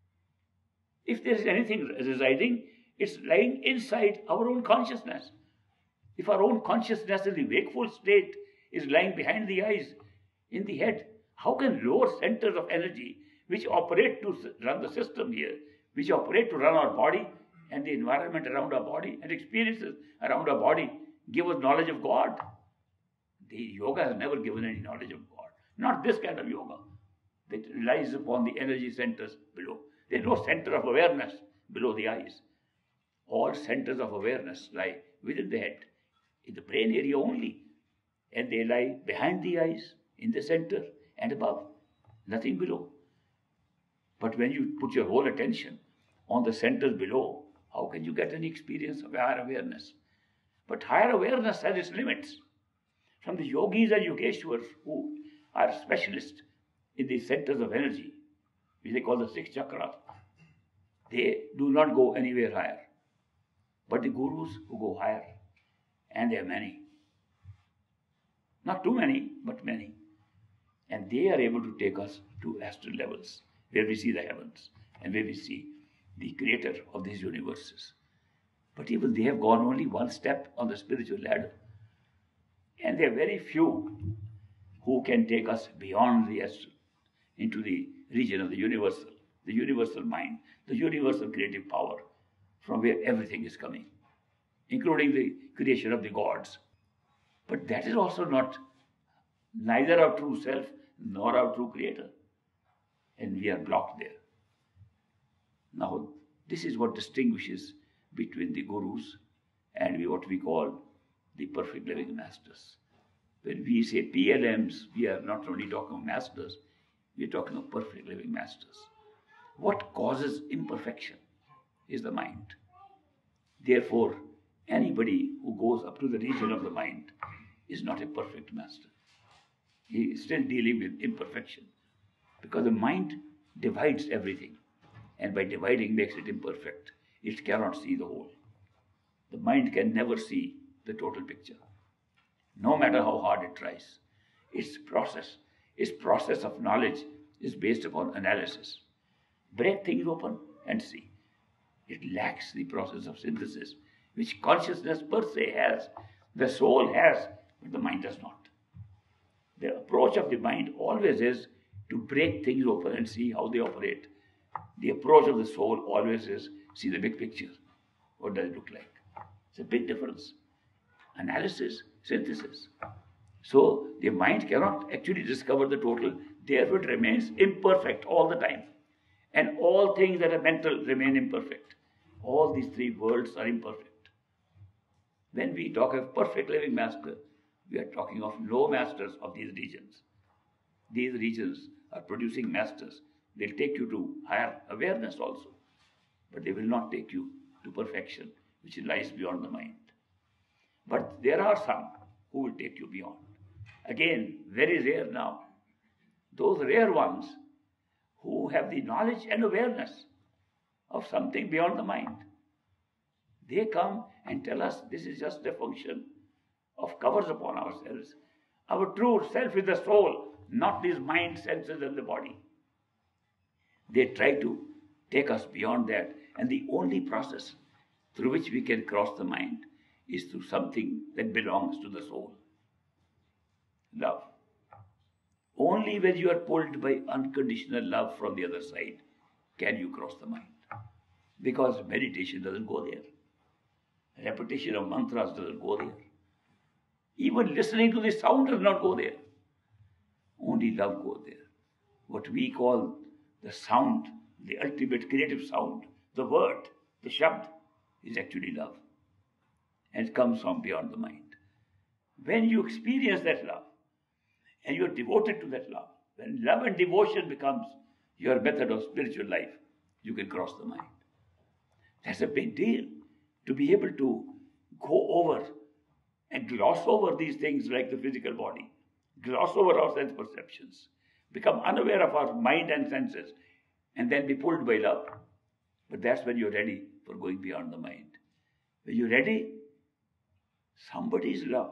If there is anything residing, it's lying inside our own consciousness. If our own consciousness in the wakeful state is lying behind the eyes, in the head, how can lower centers of energy, which operate to run the system here, which operate to run our body and the environment around our body and experiences around our body, give us knowledge of God? The yoga has never given any knowledge of God. Not this kind of yoga that relies upon the energy centers below. There is no center of awareness below the eyes. All centers of awareness lie within the head, in the brain area only, and they lie behind the eyes, in the center and above, nothing below. But when you put your whole attention on the centers below, how can you get any experience of higher awareness? But higher awareness has its limits. From the yogis and yogeshwars who are specialists in the centers of energy, which they call the 6 chakras, they do not go anywhere higher. But the gurus who go higher, and there are many, not too many, but many, and they are able to take us to astral levels, where we see the heavens and where we see the Creator of these universes. But even they have gone only one step on the spiritual ladder. And there are very few who can take us beyond the astral, into the region of the universal mind, the universal creative power, from where everything is coming, including the creation of the gods. But that is also not neither our true self nor our true Creator. And we are blocked there. Now, this is what distinguishes between the gurus and what we call the perfect living masters. When we say PLMs, we are not only talking of masters, we are talking of perfect living masters. What causes imperfection is the mind. Therefore, anybody who goes up to the region of the mind is not a perfect master. He is still dealing with imperfection, because the mind divides everything, and by dividing makes it imperfect. It cannot see the whole. The mind can never see the total picture, no matter how hard it tries. Its process of knowledge is based upon analysis. Break things open and see. It lacks the process of synthesis, which consciousness per se has, the soul has, but the mind does not. The approach of the mind always is to break things open and see how they operate. The approach of the soul always is see the big picture. What does it look like? It's a big difference. Analysis, synthesis. So the mind cannot actually discover the total, therefore it remains imperfect all the time. And all things that are mental remain imperfect. All these three worlds are imperfect. When we talk of perfect living master, we are talking of low masters of these regions. These regions are producing masters. They'll take you to higher awareness also, but they will not take you to perfection, which lies beyond the mind. But there are some who will take you beyond. Again, very rare now. Those rare ones who have the knowledge and awareness of something beyond the mind. They come and tell us this is just a function of covers upon ourselves. Our true self is the soul, not these mind, senses, and the body. They try to take us beyond that, and the only process through which we can cross the mind is through something that belongs to the soul. Love. Only when you are pulled by unconditional love from the other side can you cross the mind. Because meditation doesn't go there. Repetition of mantras doesn't go there. Even listening to the sound does not go there. Only love goes there. What we call the sound, the ultimate creative sound, the word, the shabd, is actually love. And it comes from beyond the mind. When you experience that love, and you are devoted to that love, when love and devotion becomes your method of spiritual life, you can cross the mind. That's a big deal, to be able to go over and gloss over these things like the physical body, gloss over our sense perceptions, become unaware of our mind and senses, and then be pulled by love. But that's when you're ready for going beyond the mind. When you're ready, somebody's love,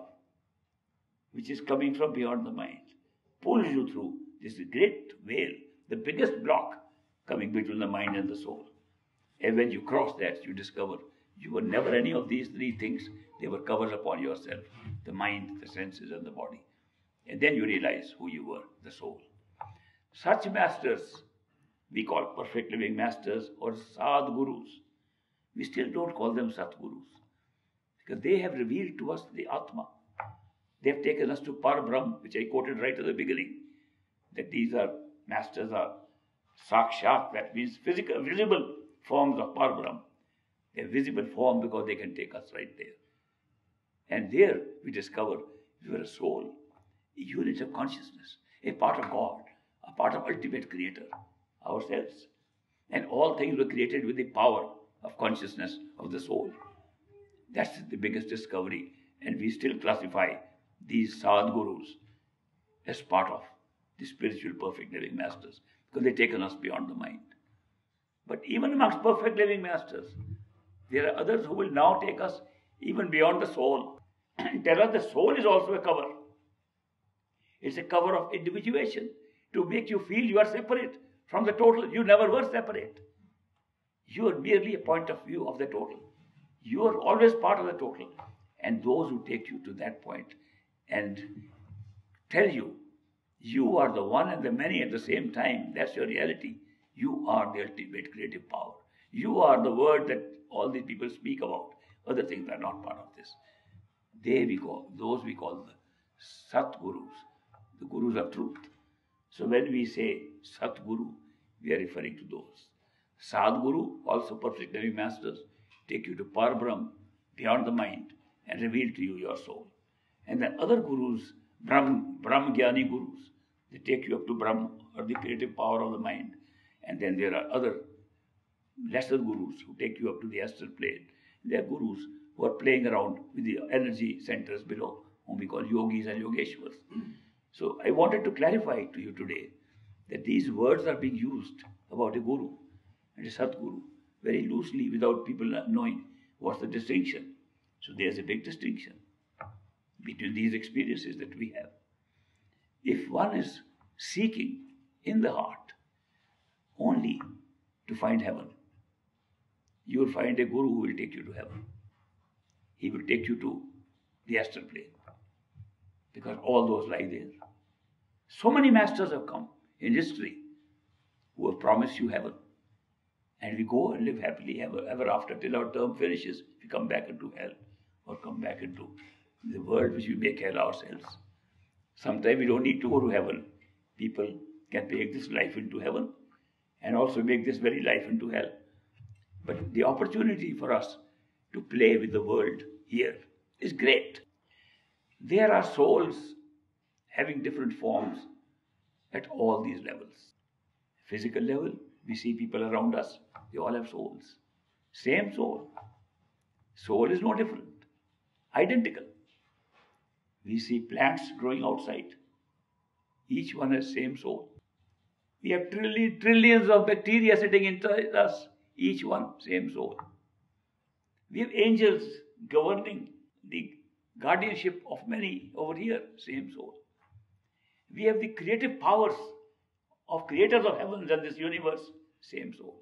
which is coming from beyond the mind, pulls you through this great veil, the biggest block coming between the mind and the soul. And when you cross that, you discover you were never any of these three things. They were covers upon yourself, the mind, the senses, and the body. And then you realize who you were, the soul. Such masters we call perfect living masters or sadgurus. We still don't call them satgurus because they have revealed to us the Atma. They have taken us to Parabrahm, which I quoted right at the beginning, that these are masters are sakshat, that means physical, visible forms of Parabrahm. They are visible form because they can take us right there. And there we discover we were a soul, a unit of consciousness, a part of God, a part of ultimate creator, ourselves. And all things were created with the power of consciousness of the soul. That's the biggest discovery. And we still classify these sadgurus as part of the spiritual perfect living masters because they've taken us beyond the mind. But even amongst perfect living masters, there are others who will now take us even beyond the soul and tell us the soul is also a cover. It's a cover of individuation to make you feel you are separate from the total. You never were separate. You are merely a point of view of the total. You are always part of the total. And those who take you to that point and tell you, you are the one and the many at the same time, that's your reality. You are the ultimate creative power. You are the word that all these people speak about. Other things are not part of this. Those we call the Satgurus, the Gurus of truth. So when we say Satguru, we are referring to those. Sadguru, also perfect living masters, take you to Parabrahm, beyond the mind, and reveal to you your soul. And then other gurus, Brahmgyani gurus, they take you up to Brahm, or the creative power of the mind. And then there are other lesser gurus who take you up to the astral plane. They are gurus who are playing around with the energy centers below, whom we call yogis and yogeshwars. So I wanted to clarify to you today that these words are being used about a guru and a satguru very loosely without people knowing what's the distinction. So there's a big distinction between these experiences that we have. If one is seeking in the heart only to find heaven, you will find a guru who will take you to heaven. He will take you to the astral plane because all those lie there. So many masters have come in history who have promised you heaven. And we go and live happily ever after till our term finishes. We come back into hell or come back into the world which we make hell ourselves. Sometimes we don't need to go to heaven. People can take this life into heaven and also make this very life into hell. But the opportunity for us to play with the world here is great. There are souls having different forms at all these levels. Physical level, we see people around us, they all have souls. Same soul. Soul is no different, identical. We see plants growing outside. Each one has same soul. We have trillions of bacteria sitting inside us. Each one same soul. We have angels governing the guardianship of many over here, same soul. We have the creative powers of creators of heavens and this universe, same soul.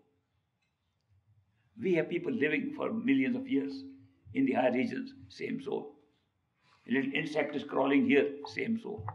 We have people living for millions of years in the higher regions, same soul. A little insect is crawling here, same soul.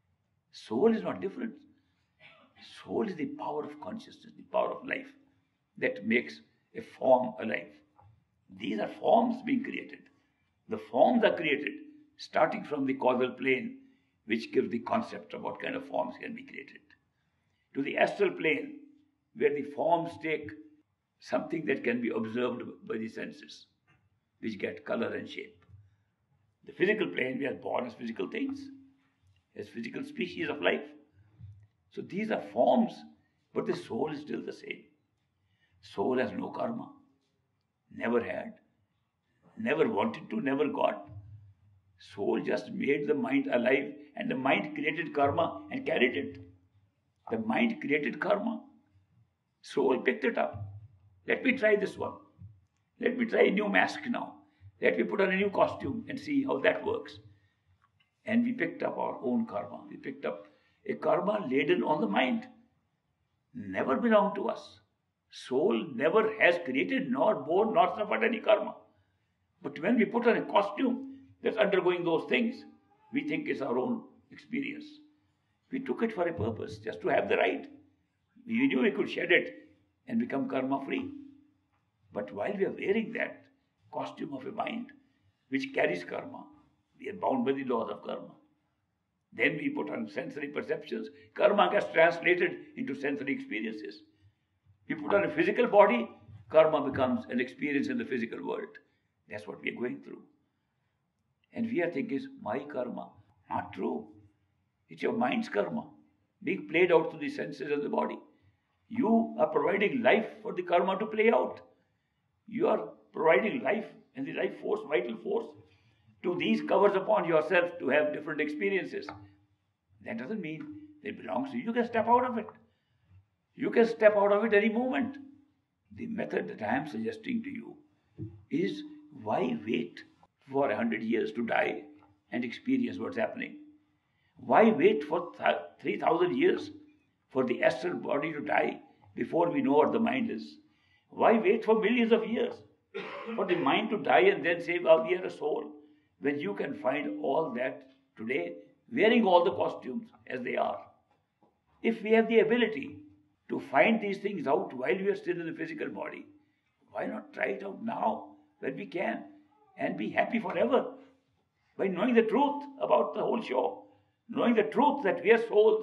Soul is not different. Soul is the power of consciousness, the power of life that makes a form alive. These are forms being created. The forms are created starting from the causal plane, which gives the concept of what kind of forms can be created, to the astral plane, where the forms take something that can be observed by the senses, which get color and shape. The physical plane, we are born as physical things, as physical species of life. So these are forms, but the soul is still the same. Soul has no karma, never had, never wanted to, never got. Soul just made the mind alive, and the mind created karma and carried it. The mind created karma. Soul picked it up. Let me try this one. Let me try a new mask now. Let me put on a new costume and see how that works. And we picked up our own karma. We picked up a karma laden on the mind. Never belonged to us. Soul never has created, nor borne, nor suffered any karma. But when we put on a costume that's undergoing those things, we think it's our own experience. We took it for a purpose, just to have the right. We knew we could shed it and become karma free. But while we are wearing that costume of a mind which carries karma, we are bound by the laws of karma. Then we put on sensory perceptions. Karma gets translated into sensory experiences. We put on a physical body, karma becomes an experience in the physical world. That's what we are going through. And we are thinking, my karma. Not true. It's your mind's karma being played out through the senses and the body. You are providing life for the karma to play out. You are providing life and the life force, vital force, to these covers upon yourself to have different experiences. That doesn't mean it belongs to you. You can step out of it. You can step out of it any moment. The method that I am suggesting to you is, why wait for 100 years to die and experience what's happening? Why wait for 3,000 years for the astral body to die before we know what the mind is? Why wait for millions of years for the mind to die and then say, well, we are a soul, when you can find all that today, wearing all the costumes as they are? If we have the ability to find these things out while we are still in the physical body, why not try it out now when we can and be happy forever by knowing the truth about the whole show, knowing the truth that we are souls.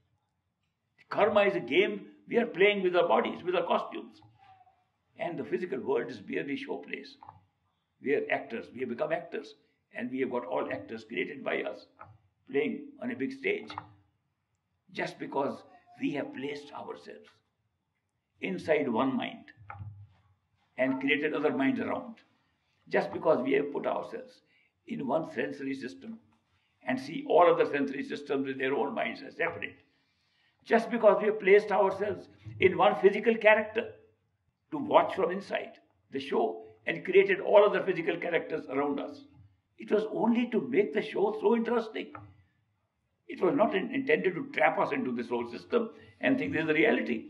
Karma is a game we are playing with our bodies, with our costumes. And the physical world is merely show place. We are actors, we have become actors, and we have got all actors created by us, playing on a big stage. Just because we have placed ourselves inside one mind and created other minds around. Just because we have put ourselves in one sensory system and see all other sensory systems with their own minds as separate. Just because we have placed ourselves in one physical character to watch from inside the show and created all other physical characters around us. It was only to make the show so interesting. It was not intended to trap us into this whole system and think this is the reality.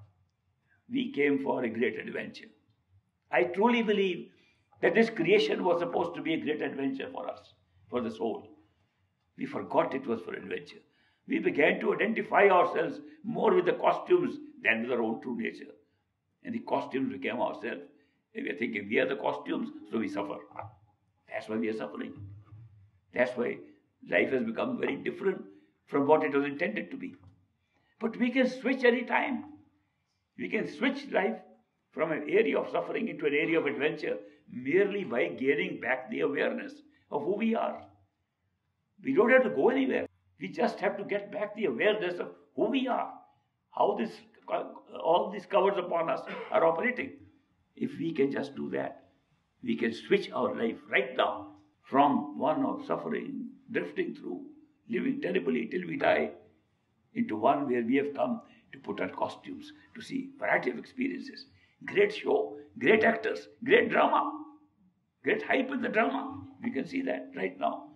We came for a great adventure. I truly believe that this creation was supposed to be a great adventure for us, for the soul. We forgot it was for adventure. We began to identify ourselves more with the costumes than with our own true nature. And the costumes became ourselves. And we are thinking we are the costumes, so we suffer. That's why we are suffering. That's why life has become very different from what it was intended to be. But we can switch any time. We can switch life from an area of suffering into an area of adventure merely by gaining back the awareness of who we are. We don't have to go anywhere. We just have to get back the awareness of who we are, how all these covers upon us are operating. If we can just do that, we can switch our life right now from one of suffering, drifting through, living terribly till we die, into one where we have come to put on costumes, to see variety of experiences, great show, great actors, great drama, great hype in the drama. We can see that right now.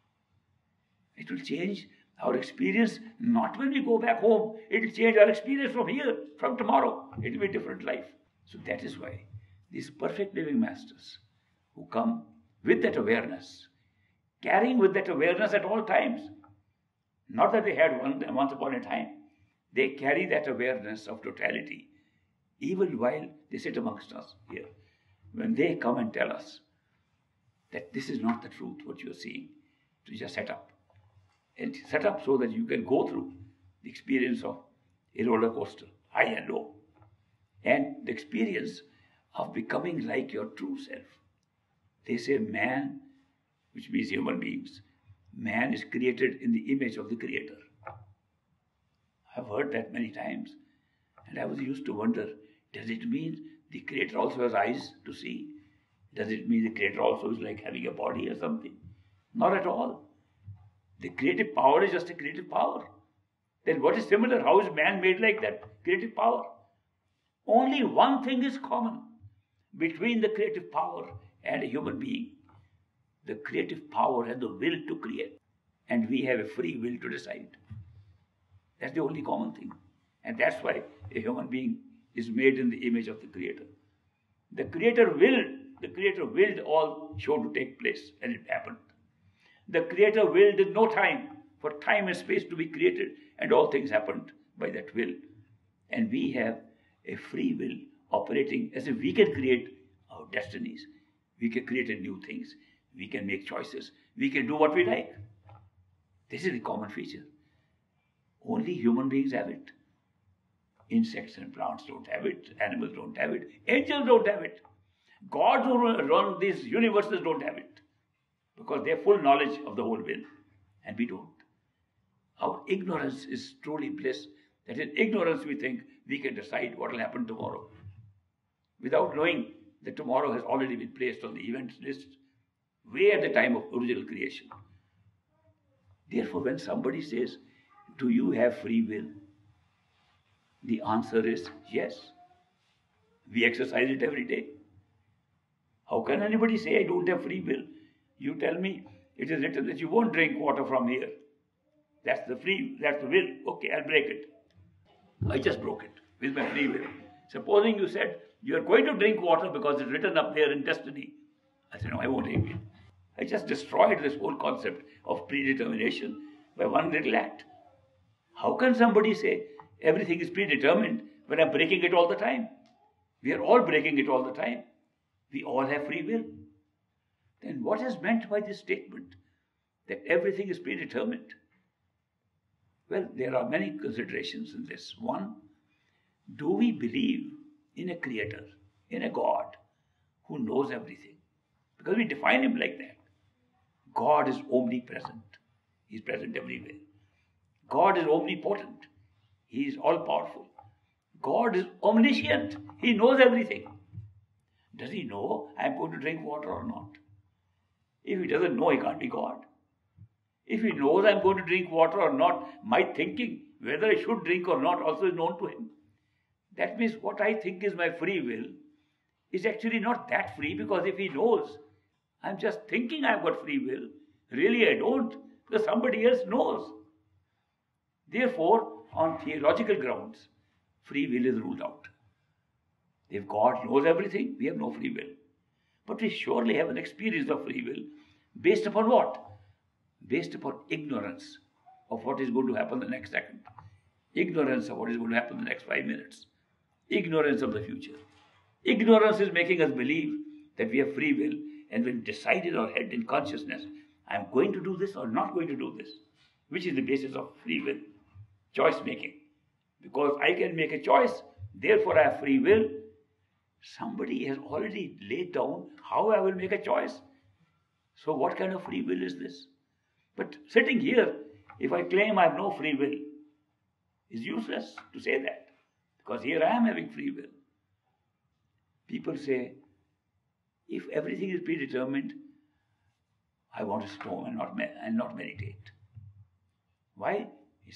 It will change our experience not when we go back home. It will change our experience from here, from tomorrow. It will be a different life. So that is why these perfect living masters who come with that awareness, carrying with that awareness at all times, not that they had once upon a time, they carry that awareness of totality even while they sit amongst us here. When they come and tell us that this is not the truth, what you are seeing, to just set up. And set up so that you can go through the experience of a roller coaster, high and low, and the experience of becoming like your true self. They say man, which means human beings, man is created in the image of the Creator. I've heard that many times, and I was used to wonder, does it mean the Creator also has eyes to see? Does it mean the Creator also is like having a body or something? Not at all. The creative power is just a creative power. Then what is similar? How is man made like that creative power? Only one thing is common between the creative power and a human being. The creative power has the will to create, and we have a free will to decide. That's the only common thing. And that's why a human being is made in the image of the Creator. The Creator willed all show to take place, and it happened. The Creator willed in no time for time and space to be created, and all things happened by that will. And we have a free will operating as if we can create our destinies. We can create new things. We can make choices. We can do what we like. This is the common feature. Only human beings have it. Insects and plants don't have it. Animals don't have it. Angels don't have it. Gods who run these universes don't have it. Because they have full knowledge of the whole will, and we don't. Our ignorance is truly bliss, that in ignorance we think we can decide what will happen tomorrow, without knowing that tomorrow has already been placed on the events list, way at the time of original creation. Therefore, when somebody says, do you have free will? The answer is yes. We exercise it every day. How can anybody say I don't have free will? You tell me it is written that you won't drink water from here. That's the will. Okay, I'll break it. I just broke it with my free will. Supposing you said you are going to drink water because it's written up there in destiny. I said, no, I won't drink it. I just destroyed this whole concept of predetermination by one little act. How can somebody say everything is predetermined when I'm breaking it all the time? We are all breaking it all the time. We all have free will. Then what is meant by this statement that everything is predetermined? Well, there are many considerations in this. One, do we believe in a Creator, in a God who knows everything? Because we define Him like that. God is omnipresent. He is present everywhere. God is omnipotent. He is all-powerful. God is omniscient. He knows everything. Does He know I'm going to drink water or not? If He doesn't know, He can't be God. If He knows I'm going to drink water or not, my thinking whether I should drink or not also is known to Him. That means what I think is my free will is actually not that free, because if He knows, I'm just thinking I've got free will. Really I don't, because somebody else knows. Therefore, on theological grounds, free will is ruled out. If God knows everything, we have no free will. But we surely have an experience of free will. Based upon what? Based upon ignorance of what is going to happen the next second. Ignorance of what is going to happen the next 5 minutes. Ignorance of the future. Ignorance is making us believe that we have free will, and when decide in our head, in consciousness, I am going to do this or not going to do this, which is the basis of free will. Choice making. Because I can make a choice Therefore I have free will. Somebody has already laid down how I will make a choice. So what kind of free will is this? But sitting here, if I claim I have no free will, it's useless to say that. Because here I am having free will. People say, if everything is predetermined, I want to stone and not meditate. Why?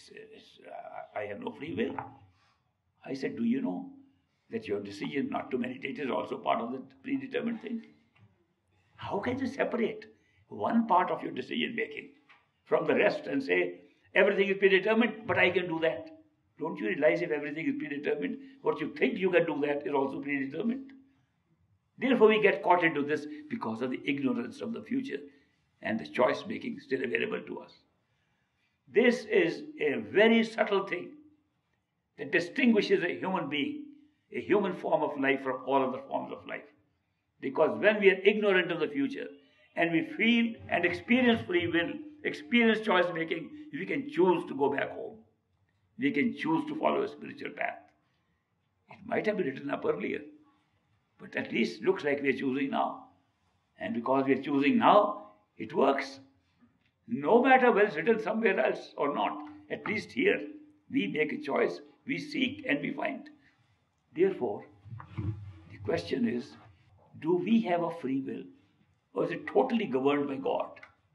I have no free will. I said, do you know that your decision not to meditate is also part of the predetermined thing? How can you separate one part of your decision making from the rest and say, everything is predetermined, but I can do that? Don't you realize if everything is predetermined, what you think you can do that is also predetermined? Therefore, we get caught into this because of the ignorance of the future and the choice making still available to us. This is a very subtle thing that distinguishes a human being, a human form of life from all other forms of life. Because when we are ignorant of the future and we feel and experience free will, experience choice making, we can choose to go back home. We can choose to follow a spiritual path. It might have been written up earlier, but at least looks like we are choosing now. And because we are choosing now, it works. No matter whether it's written somewhere else or not, at least here, we make a choice, we seek and we find. Therefore, the question is, do we have a free will or is it totally governed by God?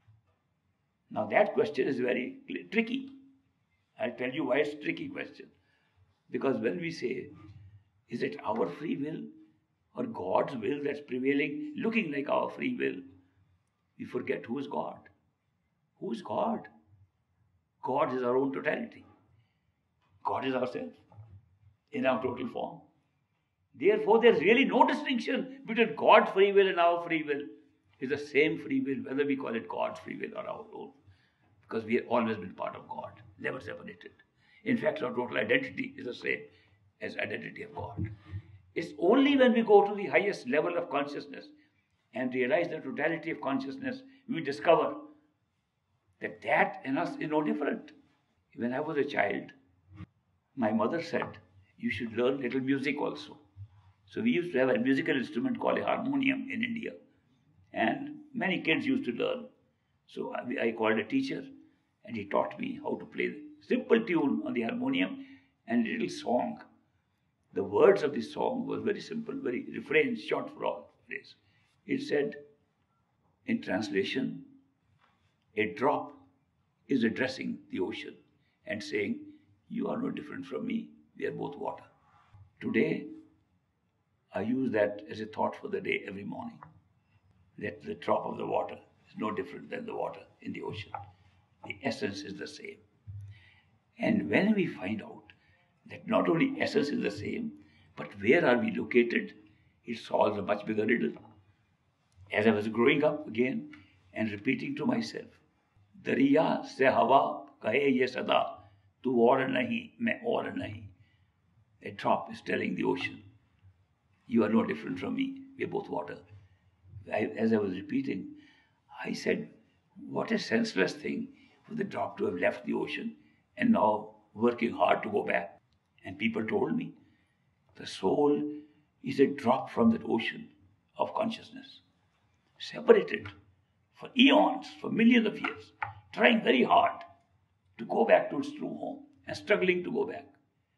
Now that question is very tricky. I'll tell you why it's a tricky question. Because when we say, is it our free will or God's will that's prevailing, looking like our free will, we forget who is God. Who is God? God is our own totality. God is ourselves in our total form. Therefore, there's really no distinction between God's free will and our free will. It's the same free will, whether we call it God's free will or our own. Because we have always been part of God, never separated. In fact, our total identity is the same as identity of God. It's only when we go to the highest level of consciousness and realize the totality of consciousness, we discover that in us is no different. When I was a child, my mother said, you should learn little music also. So we used to have a musical instrument called a harmonium in India. And many kids used to learn. So I called a teacher and he taught me how to play the simple tune on the harmonium and a little song. The words of the song was very simple, very refrain, short for all phrase. It said, in translation, a drop is addressing the ocean and saying, you are no different from me, we are both water. Today, I use that as a thought for the day every morning, that the drop of the water is no different than the water in the ocean. The essence is the same. And when we find out that not only essence is the same, but where are we located, it solves a much bigger riddle. As I was growing up again and repeating to myself, Dariya se hawa kahe ye sada, tu aur nahi, main aur nahi. A drop is telling the ocean, you are no different from me, we are both water. As I was repeating, I said, what a senseless thing for the drop to have left the ocean and now working hard to go back. And people told me, the soul is a drop from that ocean of consciousness, separated for eons, for millions of years, trying very hard to go back to its true home and struggling to go back.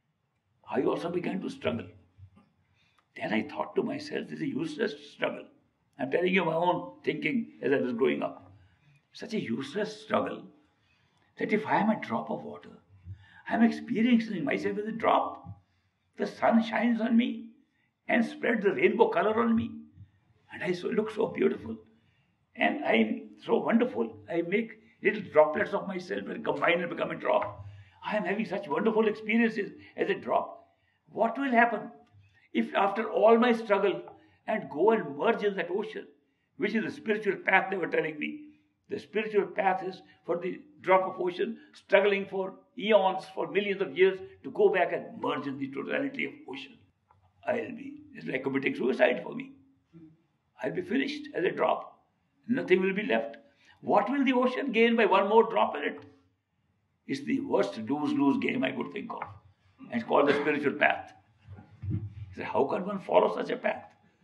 I also began to struggle. Then I thought to myself, this is a useless struggle. I'm telling you my own thinking as I was growing up. Such a useless struggle that if I am a drop of water, I'm experiencing myself as a drop. The sun shines on me and spreads the rainbow color on me. And I look so beautiful. And I'm so wonderful. I make little droplets of myself and combine and become a drop. I am having such wonderful experiences as a drop. What will happen if after all my struggle and go and merge in that ocean, which is the spiritual path they were telling me? The spiritual path is for the drop of ocean struggling for eons, for millions of years to go back and merge in the totality of ocean. It's like committing suicide for me. I'll be finished as a drop. Nothing will be left. What will the ocean gain by one more drop in it? It's the worst lose-lose game I could think of. And it's called the spiritual path. So how can one follow such a path?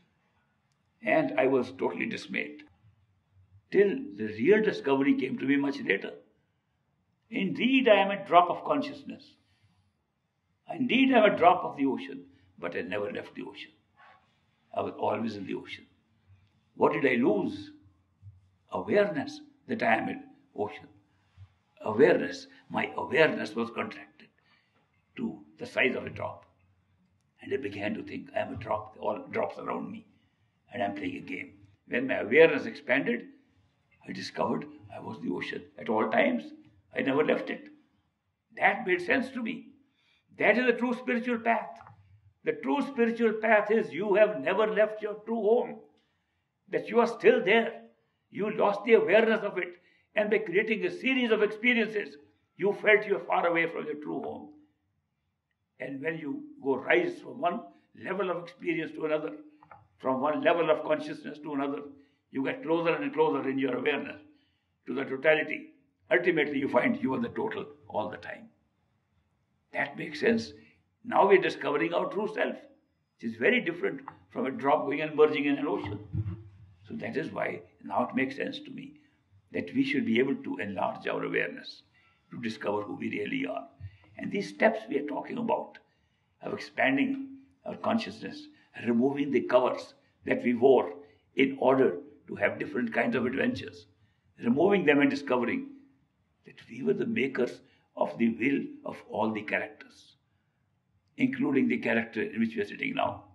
And I was totally dismayed. Till the real discovery came to me much later. Indeed, I am a drop of consciousness. Indeed, I am a drop of the ocean, but I never left the ocean. I was always in the ocean. What did I lose? Awareness that I am in ocean. Awareness. My awareness was contracted to the size of a drop. And I began to think, I am a drop, all drops around me, and I am playing a game. When my awareness expanded, I discovered I was the ocean at all times. I never left it. That made sense to me. That is the true spiritual path. The true spiritual path is you have never left your true home. That you are still there. You lost the awareness of it. And by creating a series of experiences, you felt you are far away from your true home. And when you go rise from one level of experience to another, from one level of consciousness to another, you get closer and closer in your awareness to the totality. Ultimately, you find you are the total all the time. That makes sense. Now we are discovering our true self, which is very different from a drop going and merging in an ocean. So that is why now it makes sense to me that we should be able to enlarge our awareness to discover who we really are. And these steps we are talking about of expanding our consciousness, removing the covers that we wore in order to have different kinds of adventures, removing them and discovering that we were the makers of the will of all the characters, including the character in which we are sitting now.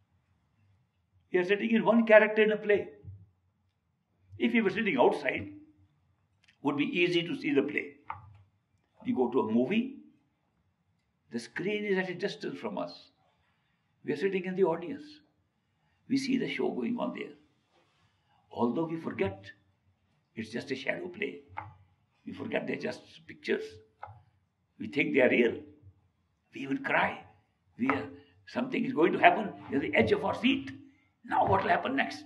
We are sitting in one character in a play. If we were sitting outside, it would be easy to see the play. We go to a movie, the screen is at a distance from us. We are sitting in the audience. We see the show going on there. Although we forget it's just a shadow play. We forget they're just pictures. We think they are real. We even cry. Something is going to happen. We're at the edge of our seat. Now what will happen next?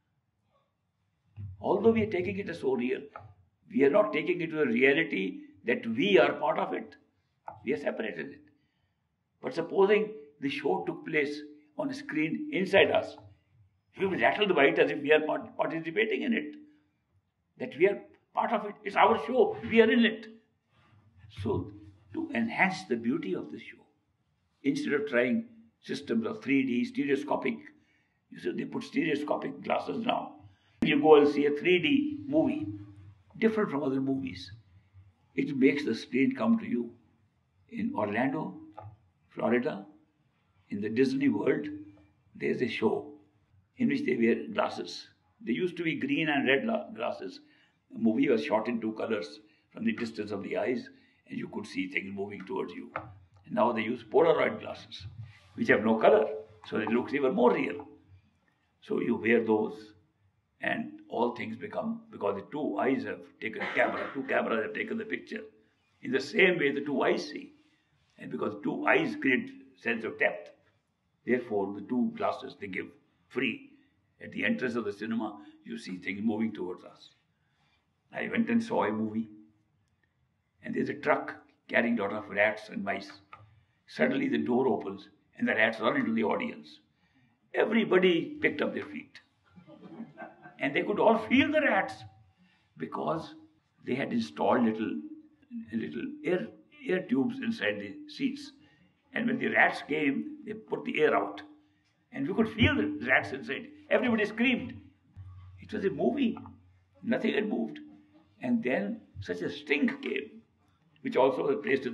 Although we are taking it as so real, we are not taking it to the reality that we are part of it. We are separated it. But supposing the show took place on a screen inside us, we will be rattled by it as if we are participating in it. That we are part of it. It's our show. We are in it. So, to enhance the beauty of the show, instead of trying systems of 3D, stereoscopic, you see they put stereoscopic glasses now. You go and see a 3D movie, different from other movies. It makes the screen come to you. In Orlando, Florida, in the Disney World, there's a show in which they wear glasses. They used to be green and red glasses. The movie was shot in two colors from the distance of the eyes, and you could see things moving towards you. And now they use Polaroid glasses, which have no color, so it looks even more real. So you wear those, and all things become, because the two eyes have taken camera, two cameras have taken the picture. In the same way, the two eyes see. And because two eyes create sense of depth, therefore the two glasses they give free. At the entrance of the cinema, you see things moving towards us. I went and saw a movie, and there's a truck carrying a lot of rats and mice. Suddenly the door opens, and the rats run into the audience. Everybody picked up their feet. And they could all feel the rats, because they had installed little air tubes inside the seats. And when the rats came, they put the air out. And we could feel the rats inside. Everybody screamed. It was a movie. Nothing had moved. And then such a stink came, which also was placed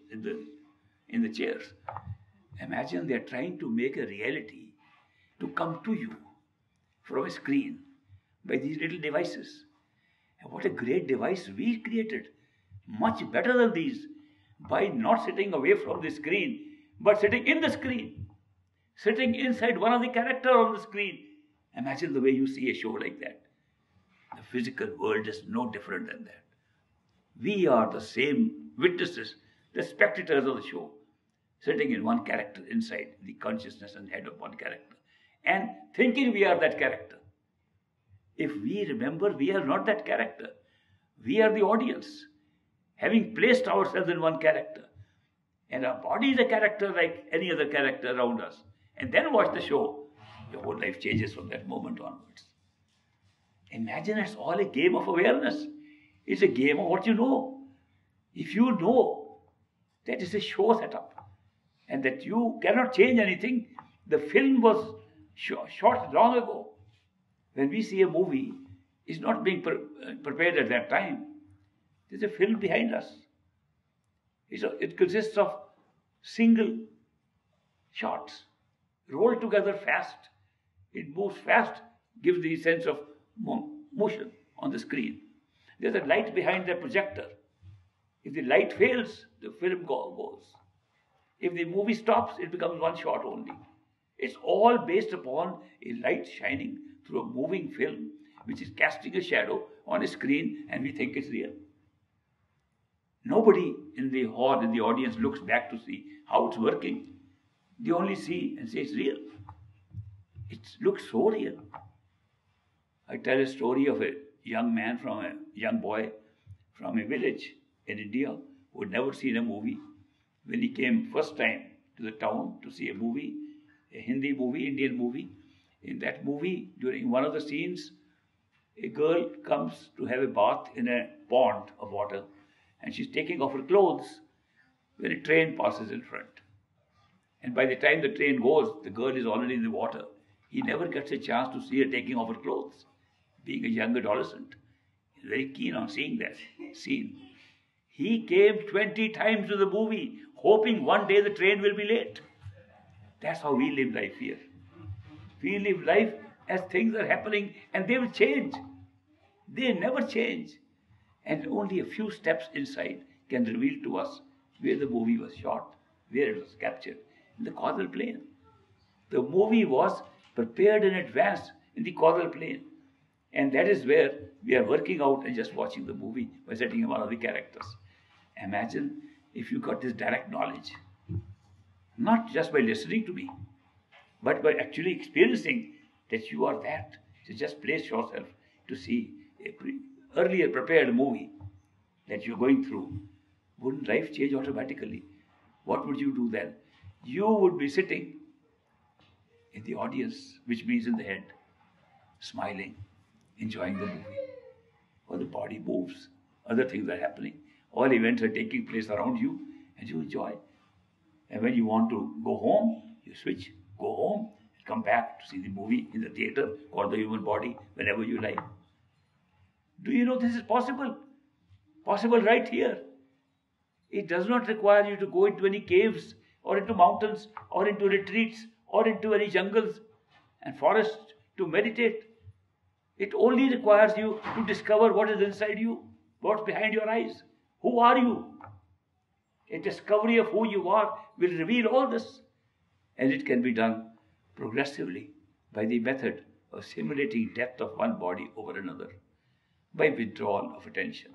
in the chairs. Imagine they are trying to make a reality to come to you from a screen by these little devices. And what a great device we created. Much better than these, by not sitting away from the screen, but sitting in the screen. Sitting inside one of the characters on the screen. Imagine the way you see a show like that. The physical world is no different than that. We are the same witnesses, the spectators of the show, sitting in one character inside the consciousness and head of one character, and thinking we are that character. If we remember, we are not that character. We are the audience, having placed ourselves in one character. And our body is a character like any other character around us. and then watch the show, your whole life changes from that moment onwards. Imagine it's all a game of awareness. It's a game of what you know. If you know that is a show setup and that you cannot change anything, the film was shot long ago. When we see a movie, it's not being prepared at that time. There's a film behind us. It consists of single shots, rolled together fast. It moves fast, gives the sense of motion on the screen. There's a light behind the projector. If the light fails, the film goes. If the movie stops, it becomes one shot only. It's all based upon a light shining through a moving film, which is casting a shadow on a screen, and we think it's real. Nobody in the hall, in the audience, looks back to see how it's working. They only see and say it's real. It looks so real. I tell a story of a young boy from a village in India who had never seen a movie. When he came first time to the town to see a movie, a Hindi movie, Indian movie, in that movie, during one of the scenes, a girl comes to have a bath in a pond of water, and she's taking off her clothes when a train passes in front. And by the time the train goes, the girl is already in the water. He never gets a chance to see her taking off her clothes. Being a young adolescent, he's very keen on seeing that scene. He came 20 times to the movie, hoping one day the train will be late. That's how we live life here. We live life as things are happening, and they will change. They never change. And only a few steps inside can reveal to us where the movie was shot, where it was captured, in the causal plane. The movie was prepared in advance in the causal plane. And that is where we are working out and just watching the movie by setting one of the characters. Imagine if you got this direct knowledge, not just by listening to me, but by actually experiencing that you are that. So just place yourself to see a earlier prepared movie that you're going through. Wouldn't life change automatically? What would you do then? You would be sitting in the audience, which means in the head, smiling, enjoying the movie. Or the body moves, other things are happening. All events are taking place around you, and you enjoy. And when you want to go home, you switch, go home, and come back to see the movie in the theater or the human body whenever you like. Do you know this is possible? Possible right here. It does not require you to go into any caves or into mountains or into retreats or into any jungles and forests to meditate. It only requires you to discover what is inside you, what's behind your eyes. Who are you? A discovery of who you are will reveal all this. And it can be done progressively by the method of simulating depth of one body over another, by withdrawal of attention.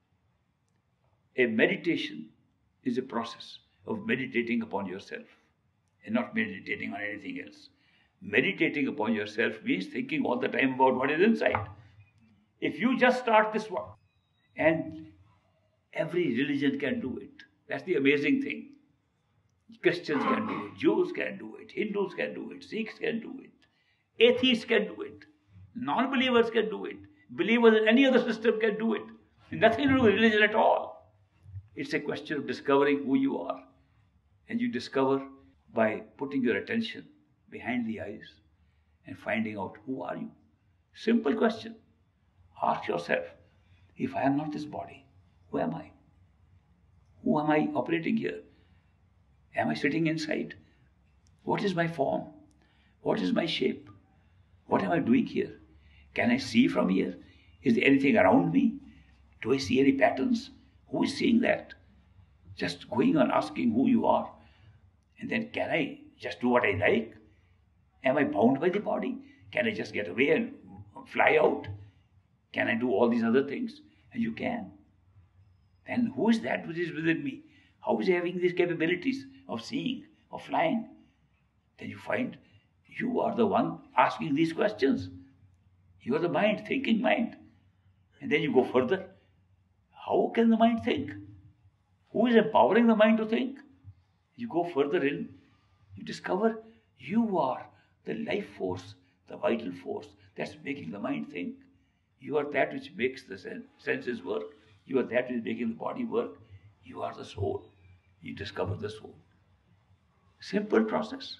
A meditation is a process of meditating upon yourself and not meditating on anything else. Meditating upon yourself means thinking all the time about what is inside. If you just start this one, and every religion can do it. That's the amazing thing. Christians can do it, Jews can do it, Hindus can do it, Sikhs can do it, atheists can do it, non-believers can do it, believers in any other system can do it. Nothing to do with religion at all. It's a question of discovering who you are. And you discover by putting your attention behind the eyes and finding out who are you. Simple question. Ask yourself, if I am not this body, who am I? Who am I operating here? Am I sitting inside? What is my form? What is my shape? What am I doing here? Can I see from here? Is there anything around me? Do I see any patterns? Who is seeing that? Just going on asking who you are. And then can I just do what I like? Am I bound by the body? Can I just get away and fly out? Can I do all these other things? And you can. Then who is that which is within me? How is he having these capabilities of seeing, of flying? Then you find you are the one asking these questions. You are the mind, thinking mind. And then you go further. How can the mind think? Who is empowering the mind to think? You go further in, you discover You are the life force, the vital force that's making the mind think. You are that which makes the senses work. You are that which is making the body work. You are the soul. You discover the soul. Simple process.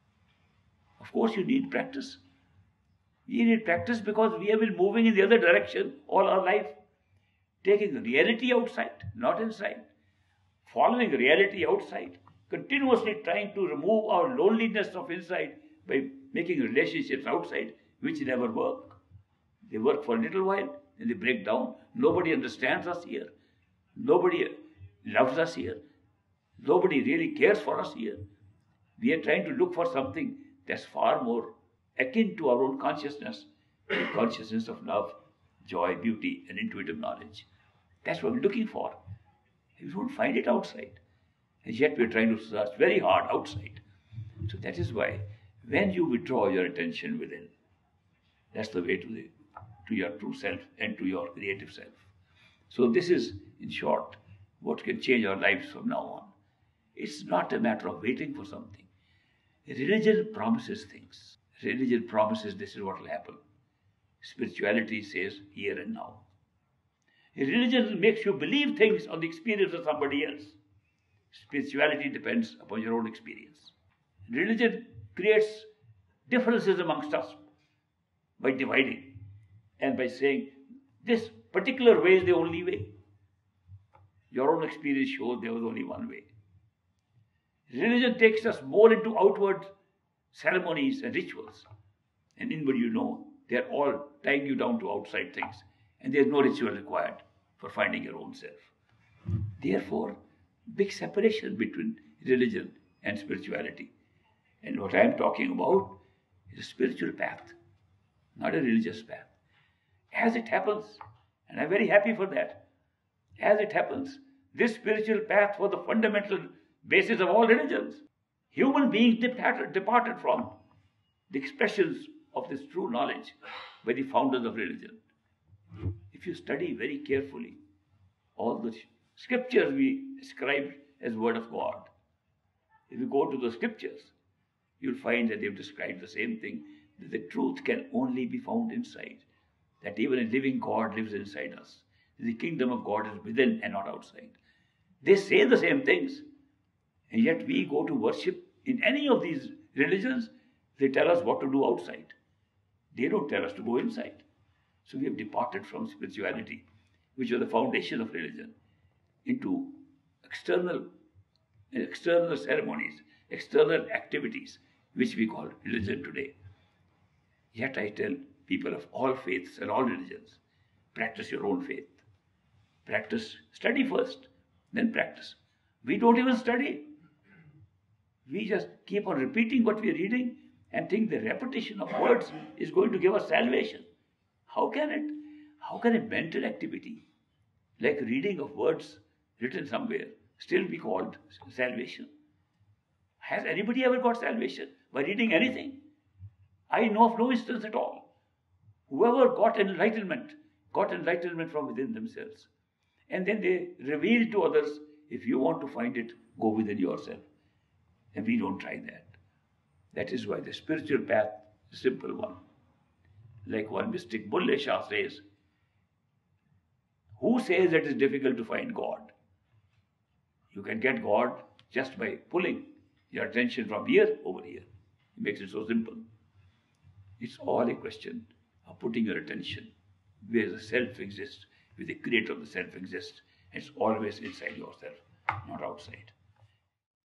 Of course, you need practice. We need practice because we have been moving in the other direction all our life. Taking reality outside, not inside. Following reality outside. Continuously trying to remove our loneliness of inside by making relationships outside which never work. They work for a little while and they break down. Nobody understands us here. Nobody loves us here. Nobody really cares for us here. We are trying to look for something that's far more akin to our own consciousness, the consciousness of love, joy, beauty, and intuitive knowledge. That's what we're looking for. We don't find it outside. And yet we're trying to search very hard outside. So that is why when you withdraw your attention within, that's the way to your true self and to your creative self. So this is, in short, what can change our lives from now on. It's not a matter of waiting for something. Religion promises things. Religion promises this is what will happen. Spirituality says here and now. Religion makes you believe things on the experience of somebody else. Spirituality depends upon your own experience. Religion creates differences amongst us by dividing and by saying this particular way is the only way. Your own experience shows there was only one way. Religion takes us more into outward ceremonies and rituals. And inward, they are all tying you down to outside things. And there is no ritual required for finding your own self. Therefore, big separation between religion and spirituality. And what I am talking about is a spiritual path, not a religious path. As it happens, and I'm very happy for that, as it happens, this spiritual path was the fundamental basis of all religions. Human beings departed from the expressions of this true knowledge by the founders of religion. If you study very carefully all the scriptures we ascribe as word of God, if you go to the scriptures, you'll find that they've described the same thing, that the truth can only be found inside, that even a living God lives inside us. The kingdom of God is within and not outside. They say the same things, and yet we go to worship in any of these religions, they tell us what to do outside. They don't tell us to go inside. So we have departed from spirituality, which was the foundation of religion, into external ceremonies, external activities, which we call religion today. Yet I tell people of all faiths and all religions, practice your own faith. Practice, study first, then practice. We don't even study. We just keep on repeating what we are reading and think the repetition of words is going to give us salvation. How can it? How can a mental activity, like reading of words written somewhere, still be called salvation? Has anybody ever got salvation by reading anything? I know of no instance at all. Whoever got enlightenment from within themselves. And then they reveal to others, if you want to find it, go within yourself. And we don't try that. That is why the spiritual path is a simple one. Like one mystic Bulle Shah says, who says that it's difficult to find God? You can get God just by pulling your attention from here over here. It makes it so simple. It's all a question of putting your attention where the self exists, where the creator of the self exists. It's always inside yourself, not outside.